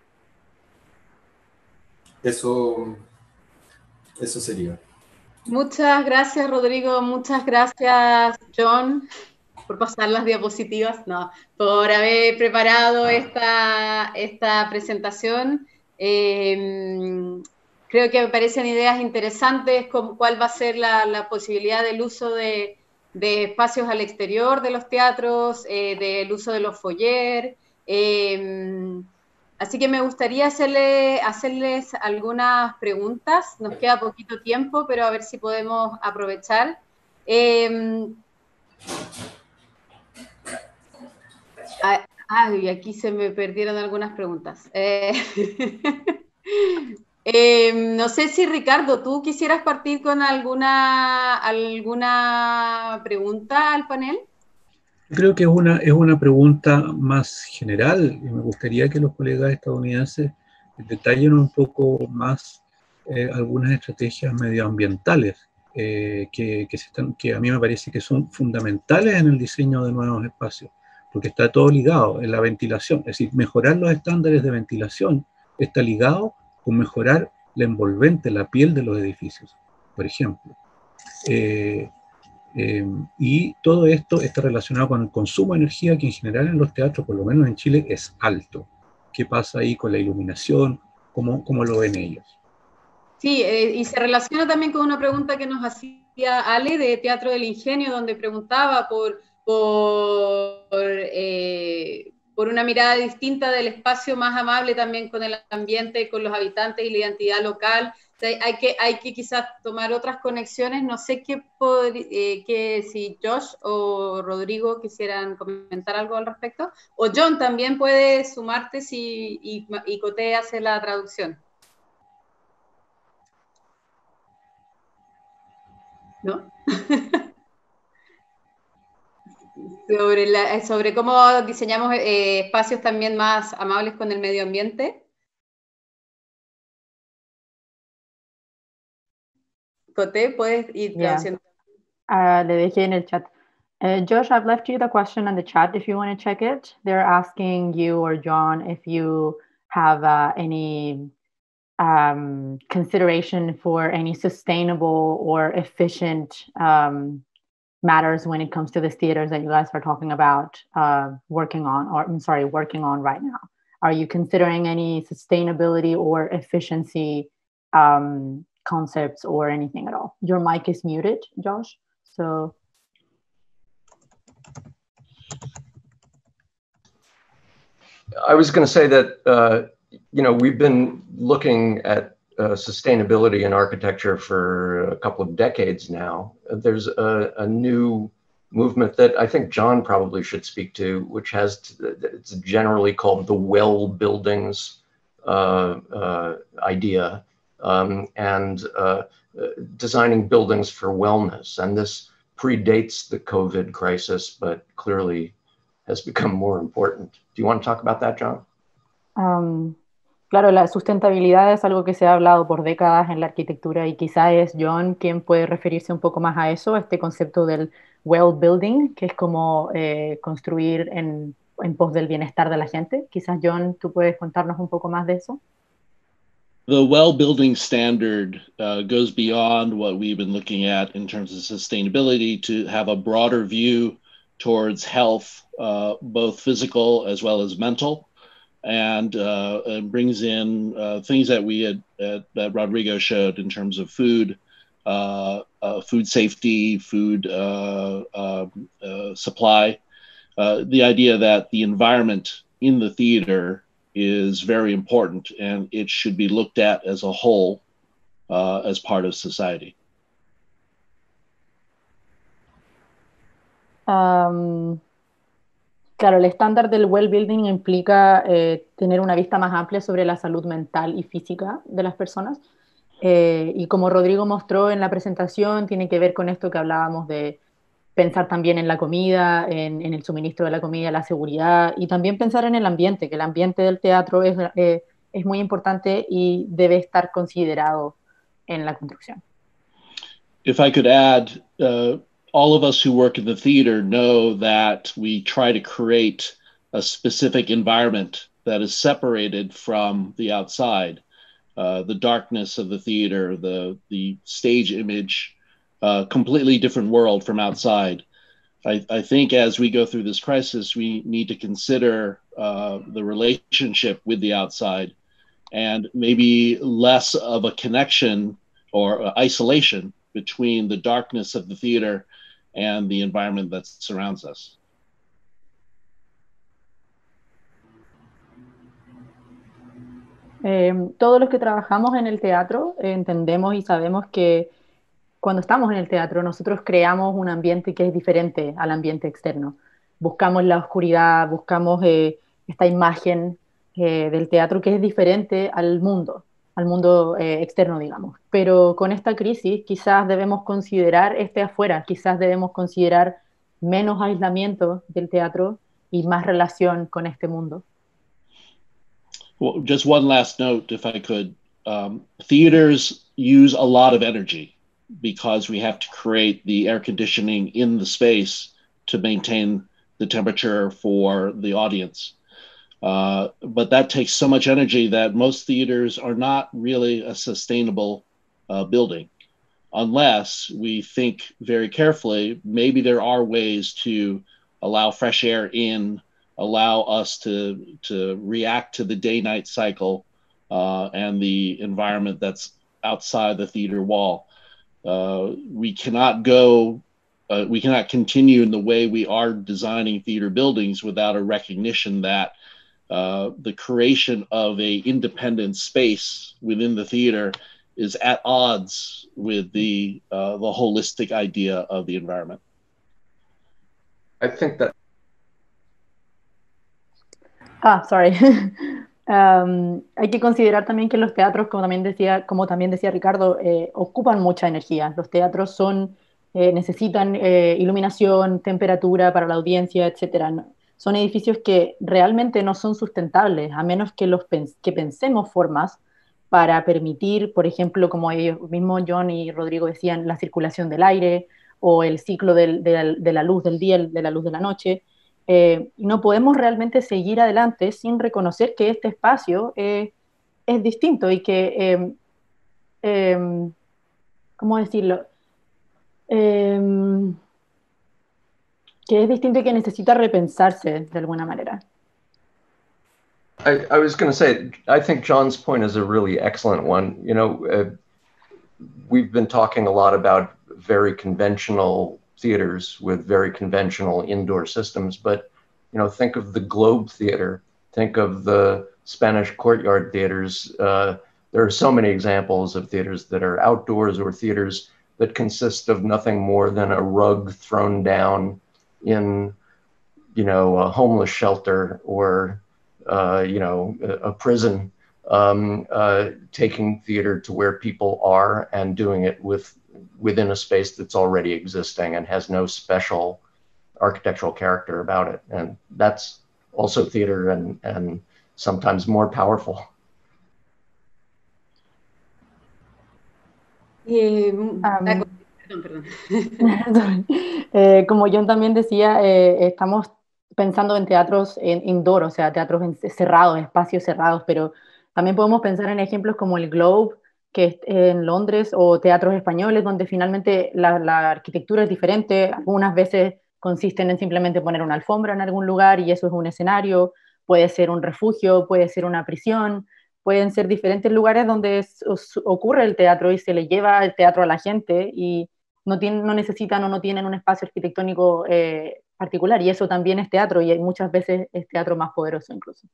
Eso, eso sería. Muchas gracias, Rodrigo. Muchas gracias, John, por pasar las diapositivas, no, por haber preparado esta, esta presentación. Eh, creo que me parecen ideas interesantes, como cuál va a ser la, la posibilidad del uso de, de espacios al exterior de los teatros, eh, del uso de los foyer. Eh, así que me gustaría hacerle, hacerles algunas preguntas. Nos queda poquito tiempo, pero a ver si podemos aprovechar. Eh, ay, aquí se me perdieron algunas preguntas. Eh, eh, no sé si, Ricardo, tú quisieras partir con alguna, alguna pregunta al panel. Creo que es una, es una pregunta más general y me gustaría que los colegas estadounidenses detallen un poco más eh, algunas estrategias medioambientales eh, que, que, se están, que a mí me parece que son fundamentales en el diseño de nuevos espacios, porque está todo ligado en la ventilación, es decir, mejorar los estándares de ventilación está ligado con mejorar la envolvente, la piel de los edificios, por ejemplo. Eh, Eh, y todo esto está relacionado con el consumo de energía que en general en los teatros, por lo menos en Chile, es alto. ¿Qué pasa ahí con la iluminación? ¿Cómo, cómo lo ven ellos? Sí, eh, y se relaciona también con una pregunta que nos hacía Ale de Teatro del Ingenio, donde preguntaba por, por, eh, por una mirada distinta del espacio más amable también con el ambiente, con los habitantes y la identidad local. Hay que, hay que quizás tomar otras conexiones. No sé qué, eh, que si Josh o Rodrigo quisieran comentar algo al respecto. O John también puede sumarte si, y, y Coté hace la traducción. ¿No? sobre, la, sobre cómo diseñamos eh, espacios también más amables con el medio ambiente. Coté, puedes ir traduciendo. Yeah. Uh, le dejé en el chat. Uh, Josh, I've left you the question in the chat if you want to check it. They're asking you or John if you have uh, any um, consideration for any sustainable or efficient um, matters when it comes to the theaters that you guys are talking about uh, working on, or I'm sorry, working on right now. Are you considering any sustainability or efficiency um, concepts or anything at all? Your mic is muted, Josh. So. I was going to say that, uh, you know, we've been looking at uh, sustainability in architecture for a couple of decades now. There's a, a new movement that I think John probably should speak to, which has, to, it's generally called the well buildings uh, uh, idea, um, and uh, designing buildings for wellness. And this predates the COVID crisis, but clearly has become more important. Do you want to talk about that, John? Um, claro, la sustentabilidad es algo que se ha hablado por décadas en la arquitectura y quizá es John quien puede referirse un poco más a eso, este concepto del well building, que es como eh, construir en, en pos del bienestar de la gente. Quizás John, tú puedes contarnos un poco más de eso. The well building standard uh, goes beyond what we've been looking at in terms of sustainability to have a broader view towards health, uh, both physical as well as mental, and uh, it brings in uh, things that we had uh, that Rodrigo showed in terms of food, uh, uh, food safety, food uh, uh, uh, supply. Uh, the idea that the environment in the theater is very important and it should be looked at as a whole uh, as part of society. Um, claro, el estándar del well-building implica eh, tener una vista más amplia sobre la salud mental y física de las personas. Eh, y como Rodrigo mostró en la presentación, tiene que ver con esto que hablábamos de pensar también en la comida, en, en el suministro de la comida, la seguridad, y también pensar en el ambiente, que el ambiente del teatro es, eh, es muy importante y debe estar considerado en la construcción. If I could add, uh, all of us who work in the theater know that we try to create a specific environment that is separated from the outside. Uh, the darkness of the theater, the, the stage image, uh, completely different world from outside. I, I think as we go through this crisis, we need to consider uh, the relationship with the outside and maybe less of a connection or uh, isolation between the darkness of the theater and the environment that surrounds us. Eh, todos los que trabajamos en el teatro eh, entendemos y sabemos que cuando estamos en el teatro nosotros creamos un ambiente que es diferente al ambiente externo. Buscamos la oscuridad, buscamos eh, esta imagen eh, del teatro que es diferente al mundo, al mundo eh, externo, digamos. Pero con esta crisis quizás debemos considerar este afuera, quizás debemos considerar menos aislamiento del teatro y más relación con este mundo. Well, just one last note, if I could. Um, theaters use a lot of energy because we have to create the air conditioning in the space to maintain the temperature for the audience. Uh, but that takes so much energy that most theaters are not really a sustainable uh, building unless we think very carefully. Maybe there are ways to allow fresh air in, allow us to to react to the day-night cycle uh, and the environment that's outside the theater wall. Uh, we cannot go, uh, we cannot continue in the way we are designing theater buildings without a recognition that uh, the creation of a independent space within the theater is at odds with the uh, the holistic idea of the environment. I think that Ah, sorry. um, hay que considerar también que los teatros, como también decía, como también decía Ricardo, eh, ocupan mucha energía. Los teatros son, eh, necesitan eh, iluminación, temperatura para la audiencia, etcétera. No, son edificios que realmente no son sustentables, a menos que, los pens que pensemos formas para permitir, por ejemplo, como ellos mismos, John y Rodrigo decían, la circulación del aire o el ciclo del, de, la, de la luz del día, de la luz de la noche. Eh, no podemos realmente seguir adelante sin reconocer que este espacio eh, es distinto y que, eh, eh, ¿cómo decirlo? Eh, que es distinto y que necesita repensarse de alguna manera. I, I was going to say, I think John's point is a really excellent one. You know, uh, we've been talking a lot about very conventional theaters with very conventional indoor systems, but you know, think of the Globe Theater, think of the Spanish Courtyard theaters. Uh, there are so many examples of theaters that are outdoors or theaters that consist of nothing more than a rug thrown down in, you know, a homeless shelter or, uh, you know, a, a prison, um, uh, taking theater to where people are and doing it with within a space that's already existing and has no special architectural character about it. And that's also theater and, and sometimes more powerful. Eh, Um, perdón, perdón. eh, como John también decía, eh, estamos pensando en teatros en indoor, o sea, teatros en, cerrados, espacios cerrados, pero también podemos pensar en ejemplos como el Globe, que es en Londres, o teatros españoles, donde finalmente la, la arquitectura es diferente. Algunas veces consisten en simplemente poner una alfombra en algún lugar y eso es un escenario, puede ser un refugio, puede ser una prisión, pueden ser diferentes lugares donde es, ocurre el teatro y se le lleva el teatro a la gente y no, tienen, no necesitan o no tienen un espacio arquitectónico eh, particular, y eso también es teatro, y muchas veces es teatro más poderoso incluso.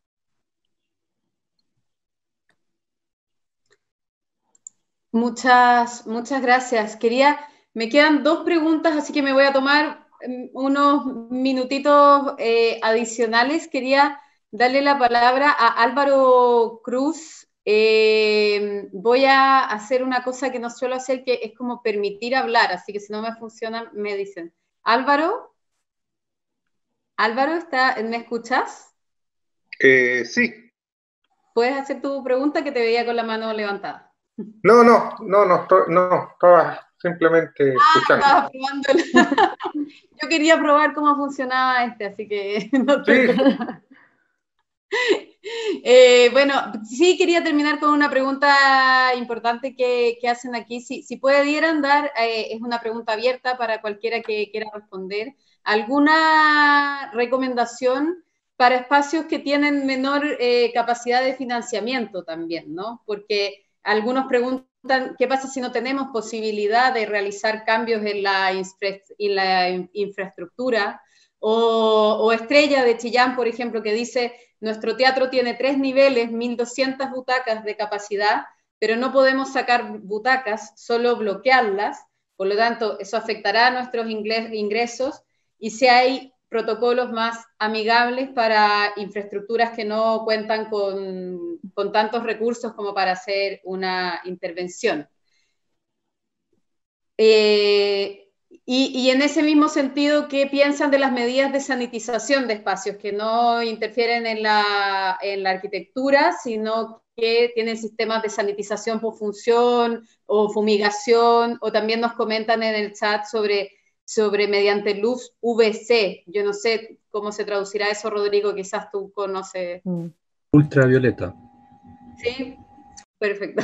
Muchas, muchas gracias. Quería, me quedan dos preguntas, así que me voy a tomar unos minutitos eh, adicionales. Quería darle la palabra a Álvaro Cruz. Eh, voy a hacer una cosa que no suelo hacer, que es como permitir hablar, así que si no me funciona, me dicen. Álvaro, Álvaro, está, ¿me escuchas? Eh, sí. ¿Puedes hacer tu pregunta, que te veía con la mano levantada? No, no, no, no, no, estaba simplemente escuchando. Ah, estaba probando el... Yo quería probar cómo funcionaba este, así que no te... Sí. Eh, bueno, sí quería terminar con una pregunta importante que, que hacen aquí. Si, si pudieran dar, eh, es una pregunta abierta para cualquiera que quiera responder, ¿alguna recomendación para espacios que tienen menor eh, capacidad de financiamiento también, ¿no? Porque algunos preguntan, ¿qué pasa si no tenemos posibilidad de realizar cambios en la, infra, en la infraestructura? O, o Estrella de Chillán, por ejemplo, que dice, nuestro teatro tiene tres niveles, mil doscientas butacas de capacidad, pero no podemos sacar butacas, solo bloquearlas, por lo tanto, eso afectará a nuestros ingresos, y si hay protocolos más amigables para infraestructuras que no cuentan con, con tantos recursos como para hacer una intervención. Eh, Y, y en ese mismo sentido, ¿qué piensan de las medidas de sanitización de espacios que no interfieren en la, en la arquitectura, sino que tienen sistemas de sanitización por función o fumigación? O también nos comentan en el chat sobre, sobre mediante luz U V C. Yo no sé cómo se traducirá eso, Rodrigo, quizás tú conoces. Ultravioleta. Sí, perfecto.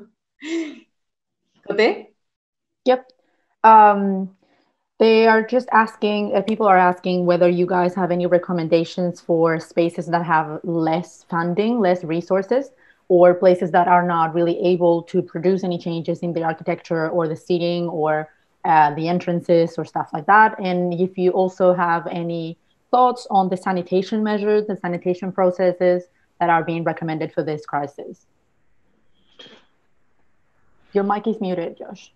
¿Coté? Yep. Um, They are just asking, uh, people are asking whether you guys have any recommendations for spaces that have less funding, less resources, or places that are not really able to produce any changes in the architecture or the seating or uh, the entrances or stuff like that. And if you also have any thoughts on the sanitation measures, the sanitation processes that are being recommended for this crisis. Your mic is muted, Josh.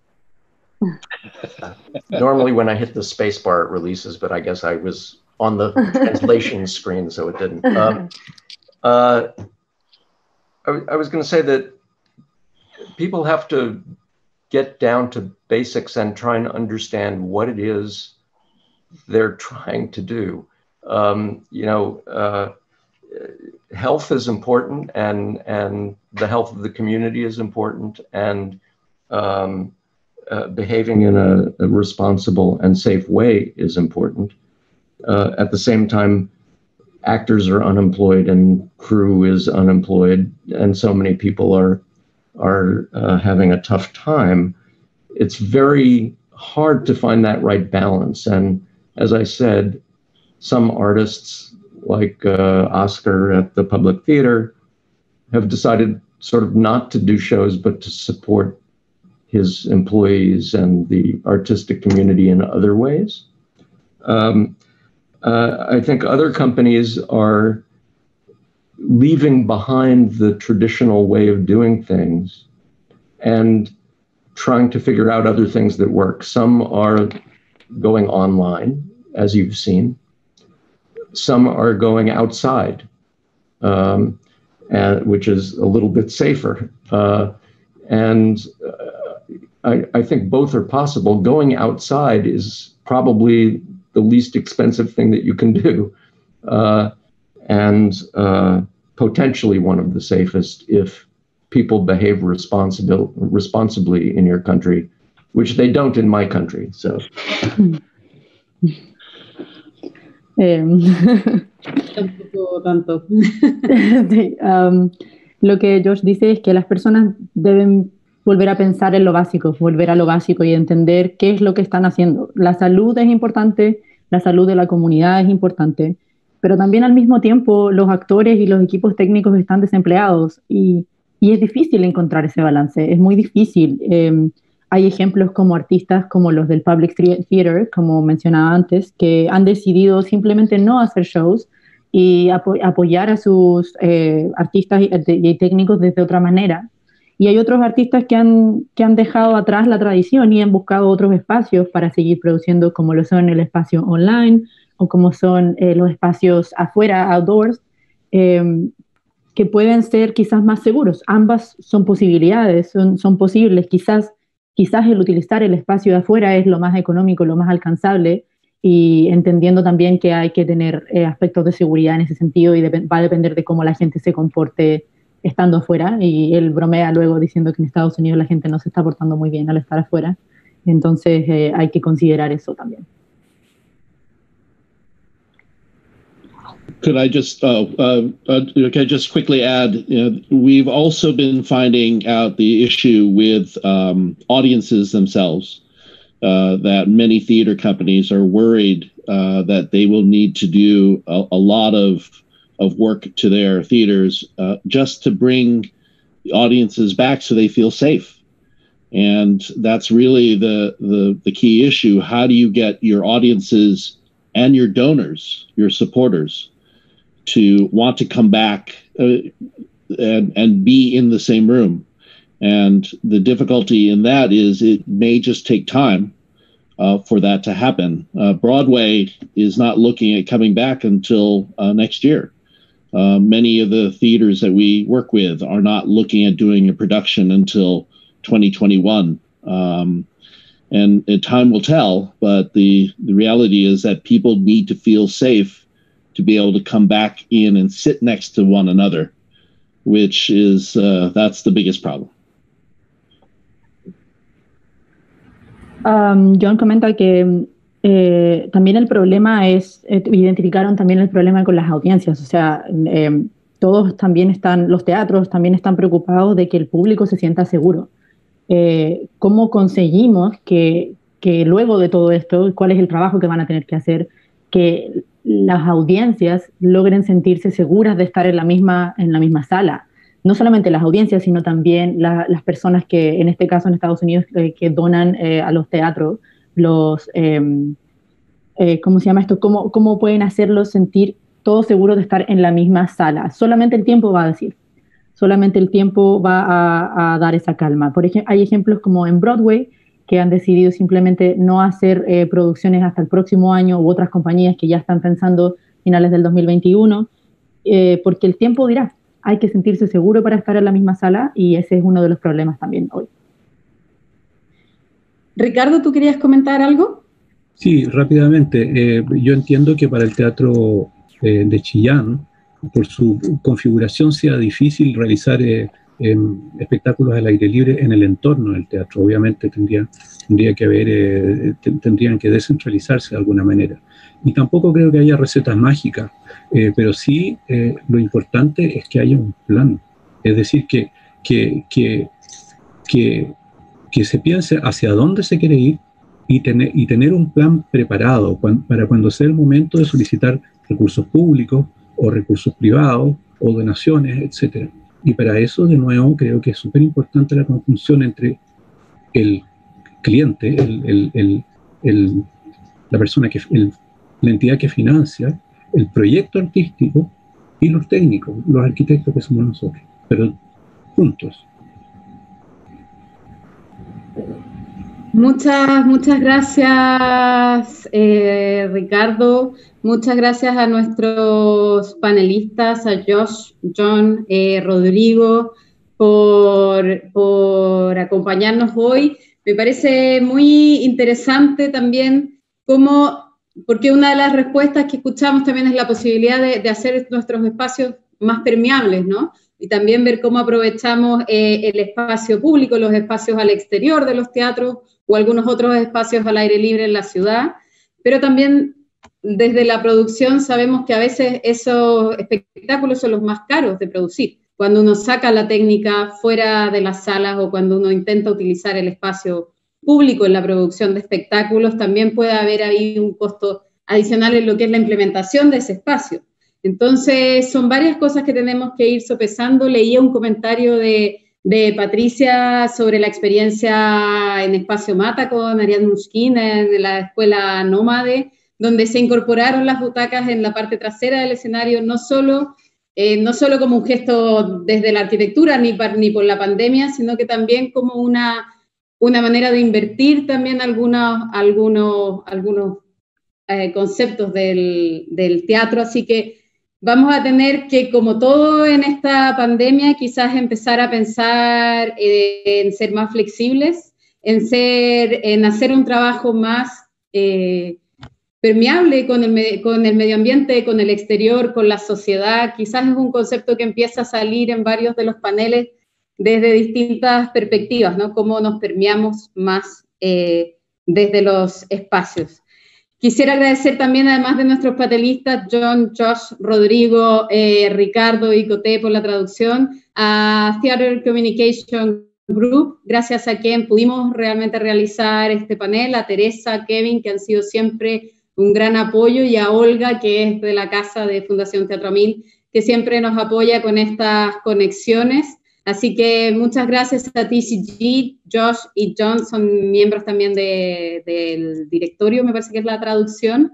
Normally when I hit the space bar it releases, but I guess I was on the translation screen, so it didn't. Um, uh, I, I was going to say that people have to get down to basics and try and understand what it is they're trying to do. Um, you know, uh, health is important, and, and the health of the community is important, and um, Uh, behaving in a, a responsible and safe way is important. Uh, at the same time, actors are unemployed and crew is unemployed, and so many people are are uh, having a tough time. It's very hard to find that right balance. And as I said, some artists like uh, Oscar at the Public Theater have decided sort of not to do shows, but to support his employees and the artistic community in other ways. Um, uh, I think other companies are leaving behind the traditional way of doing things and trying to figure out other things that work. Some are going online as you've seen. Some are going outside, um, and, which is a little bit safer. Uh, and uh, I, I think both are possible. Going outside is probably the least expensive thing that you can do, uh, and uh, potentially one of the safest if people behave responsible, responsibly in your country, which they don't in my country. So. Tampoco tanto. Sí, um, lo que Josh dice es que las personas deben volver a pensar en lo básico, volver a lo básico y entender qué es lo que están haciendo. La salud es importante, la salud de la comunidad es importante, pero también al mismo tiempo los actores y los equipos técnicos están desempleados y, y es difícil encontrar ese balance, es muy difícil. Eh, hay ejemplos como artistas como los del Public Theater, como mencionaba antes, que han decidido simplemente no hacer shows y apo apoyar a sus eh, artistas y, y técnicos desde otra manera. Y hay otros artistas que han, que han dejado atrás la tradición y han buscado otros espacios para seguir produciendo, como lo son el espacio online o como son eh, los espacios afuera, outdoors, eh, que pueden ser quizás más seguros. Ambas son posibilidades, son, son posibles. Quizás, quizás el utilizar el espacio de afuera es lo más económico, lo más alcanzable, y entendiendo también que hay que tener eh, aspectos de seguridad en ese sentido y de, va a depender de cómo la gente se comporte estando afuera, y él bromea luego diciendo que en Estados Unidos la gente no se está portando muy bien al estar afuera, entonces eh, hay que considerar eso también. Could I just, uh, uh, uh, okay, just quickly add, you know, we've also been finding out the issue with um, audiences themselves, uh, that many theater companies are worried uh, that they will need to do a, a lot of of work to their theaters uh, just to bring the audiences back so they feel safe. And that's really the, the, the key issue. How do you get your audiences and your donors, your supporters, to want to come back uh, and, and be in the same room? And the difficulty in that is it may just take time uh, for that to happen. Uh, Broadway is not looking at coming back until uh, next year. Uh, many of the theaters that we work with are not looking at doing a production until twenty twenty-one. Um, and, and time will tell, but the, the reality is that people need to feel safe to be able to come back in and sit next to one another, which is, uh, that's the biggest problem. Um, John comenta que Eh, también el problema es, eh, identificaron también el problema con las audiencias, o sea, eh, todos también están, los teatros también están preocupados de que el público se sienta seguro. Eh, ¿Cómo conseguimos que, que luego de todo esto, cuál es el trabajo que van a tener que hacer, que las audiencias logren sentirse seguras de estar en la misma, en la misma sala? No solamente las audiencias, sino también la, las personas que, en este caso en Estados Unidos, eh, que donan eh, a los teatros, los, eh, eh, ¿cómo se llama esto? ¿Cómo, ¿Cómo pueden hacerlos sentir todos seguros de estar en la misma sala? Solamente el tiempo va a decir, solamente el tiempo va a, a dar esa calma. Por ejemplo, hay ejemplos como en Broadway, que han decidido simplemente no hacer eh, producciones hasta el próximo año, u otras compañías que ya están pensando finales del dos mil veintiuno, eh, porque el tiempo dirá, hay que sentirse seguro para estar en la misma sala, y ese es uno de los problemas también hoy. Ricardo, ¿tú querías comentar algo? Sí, rápidamente. Eh, yo entiendo que para el teatro eh, de Chillán, por su configuración, sea difícil realizar eh, eh, espectáculos al aire libre en el entorno del teatro. Obviamente tendría, tendría que haber, eh, tendrían que descentralizarse de alguna manera. Y tampoco creo que haya recetas mágicas, eh, pero sí eh, lo importante es que haya un plan. Es decir, que, que, que, que que se piense hacia dónde se quiere ir y tener, y tener un plan preparado cuando, para cuando sea el momento de solicitar recursos públicos o recursos privados o donaciones, etcétera. Y para eso, de nuevo, creo que es súper importante la conjunción entre el cliente, el, el, el, el, la persona que, el, la entidad que financia, el proyecto artístico y los técnicos, los arquitectos que somos nosotros, pero juntos. Muchas, muchas gracias, eh, Ricardo. Muchas gracias a nuestros panelistas, a Josh, John, eh, Rodrigo, por, por acompañarnos hoy. Me parece muy interesante también cómo, porque una de las respuestas que escuchamos también es la posibilidad de, de hacer nuestros espacios más permeables, ¿no? Y también ver cómo aprovechamos eh, el espacio público, los espacios al exterior de los teatros o algunos otros espacios al aire libre en la ciudad, pero también desde la producción sabemos que a veces esos espectáculos son los más caros de producir. Cuando uno saca la técnica fuera de las salas o cuando uno intenta utilizar el espacio público en la producción de espectáculos, también puede haber ahí un costo adicional en lo que es la implementación de ese espacio. Entonces, son varias cosas que tenemos que ir sopesando. Leía un comentario de, de Patricia sobre la experiencia en Espacio Mata con Ariadne Mushkin de la escuela Nómade, donde se incorporaron las butacas en la parte trasera del escenario, no solo, eh, no solo como un gesto desde la arquitectura ni, par, ni por la pandemia, sino que también como una, una manera de invertir también algunos, algunos, algunos eh, conceptos del, del teatro. Así que vamos a tener que, como todo en esta pandemia, quizás empezar a pensar eh, en ser más flexibles, en, ser, en hacer un trabajo más eh, permeable con el, con el medio ambiente, con el exterior, con la sociedad. Quizás es un concepto que empieza a salir en varios de los paneles desde distintas perspectivas, ¿no? Cómo nos permeamos más eh, desde los espacios. Quisiera agradecer también, además de nuestros panelistas, John, Josh, Rodrigo, eh, Ricardo y Coté por la traducción, a Theater Communication Group, gracias a quien pudimos realmente realizar este panel, a Teresa, a Kevin, que han sido siempre un gran apoyo, y a Olga, que es de la casa de Fundación Teatro Mil, que siempre nos apoya con estas conexiones. Así que muchas gracias a T C G, Josh y John, son miembros también de, del directorio, me parece que es la traducción.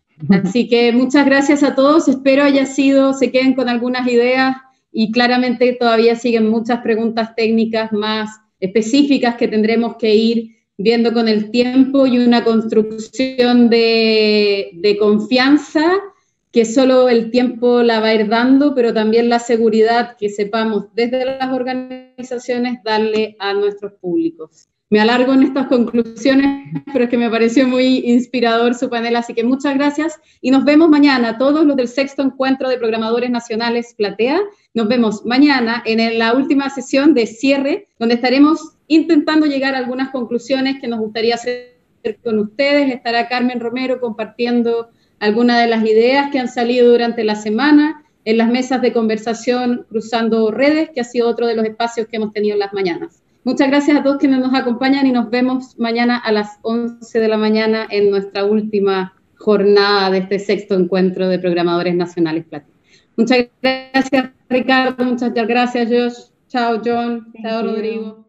Así que muchas gracias a todos, espero haya sido, se queden con algunas ideas y claramente todavía siguen muchas preguntas técnicas más específicas que tendremos que ir viendo con el tiempo y una construcción de, de confianza que solo el tiempo la va a ir dando, pero también la seguridad que sepamos desde las organizaciones darle a nuestros públicos. Me alargo en estas conclusiones, pero es que me pareció muy inspirador su panel, así que muchas gracias y nos vemos mañana, todos los del sexto encuentro de programadores nacionales Platea. Nos vemos mañana en la última sesión de cierre, donde estaremos intentando llegar a algunas conclusiones que nos gustaría hacer con ustedes. Estará Carmen Romero compartiendo algunas de las ideas que han salido durante la semana en las mesas de conversación Cruzando Redes, que ha sido otro de los espacios que hemos tenido en las mañanas. Muchas gracias a todos quienes nos acompañan y nos vemos mañana a las once de la mañana en nuestra última jornada de este sexto encuentro de programadores nacionales Platea. Muchas gracias, Ricardo. Muchas gracias, Josh. Chao, John. Chao, Rodrigo.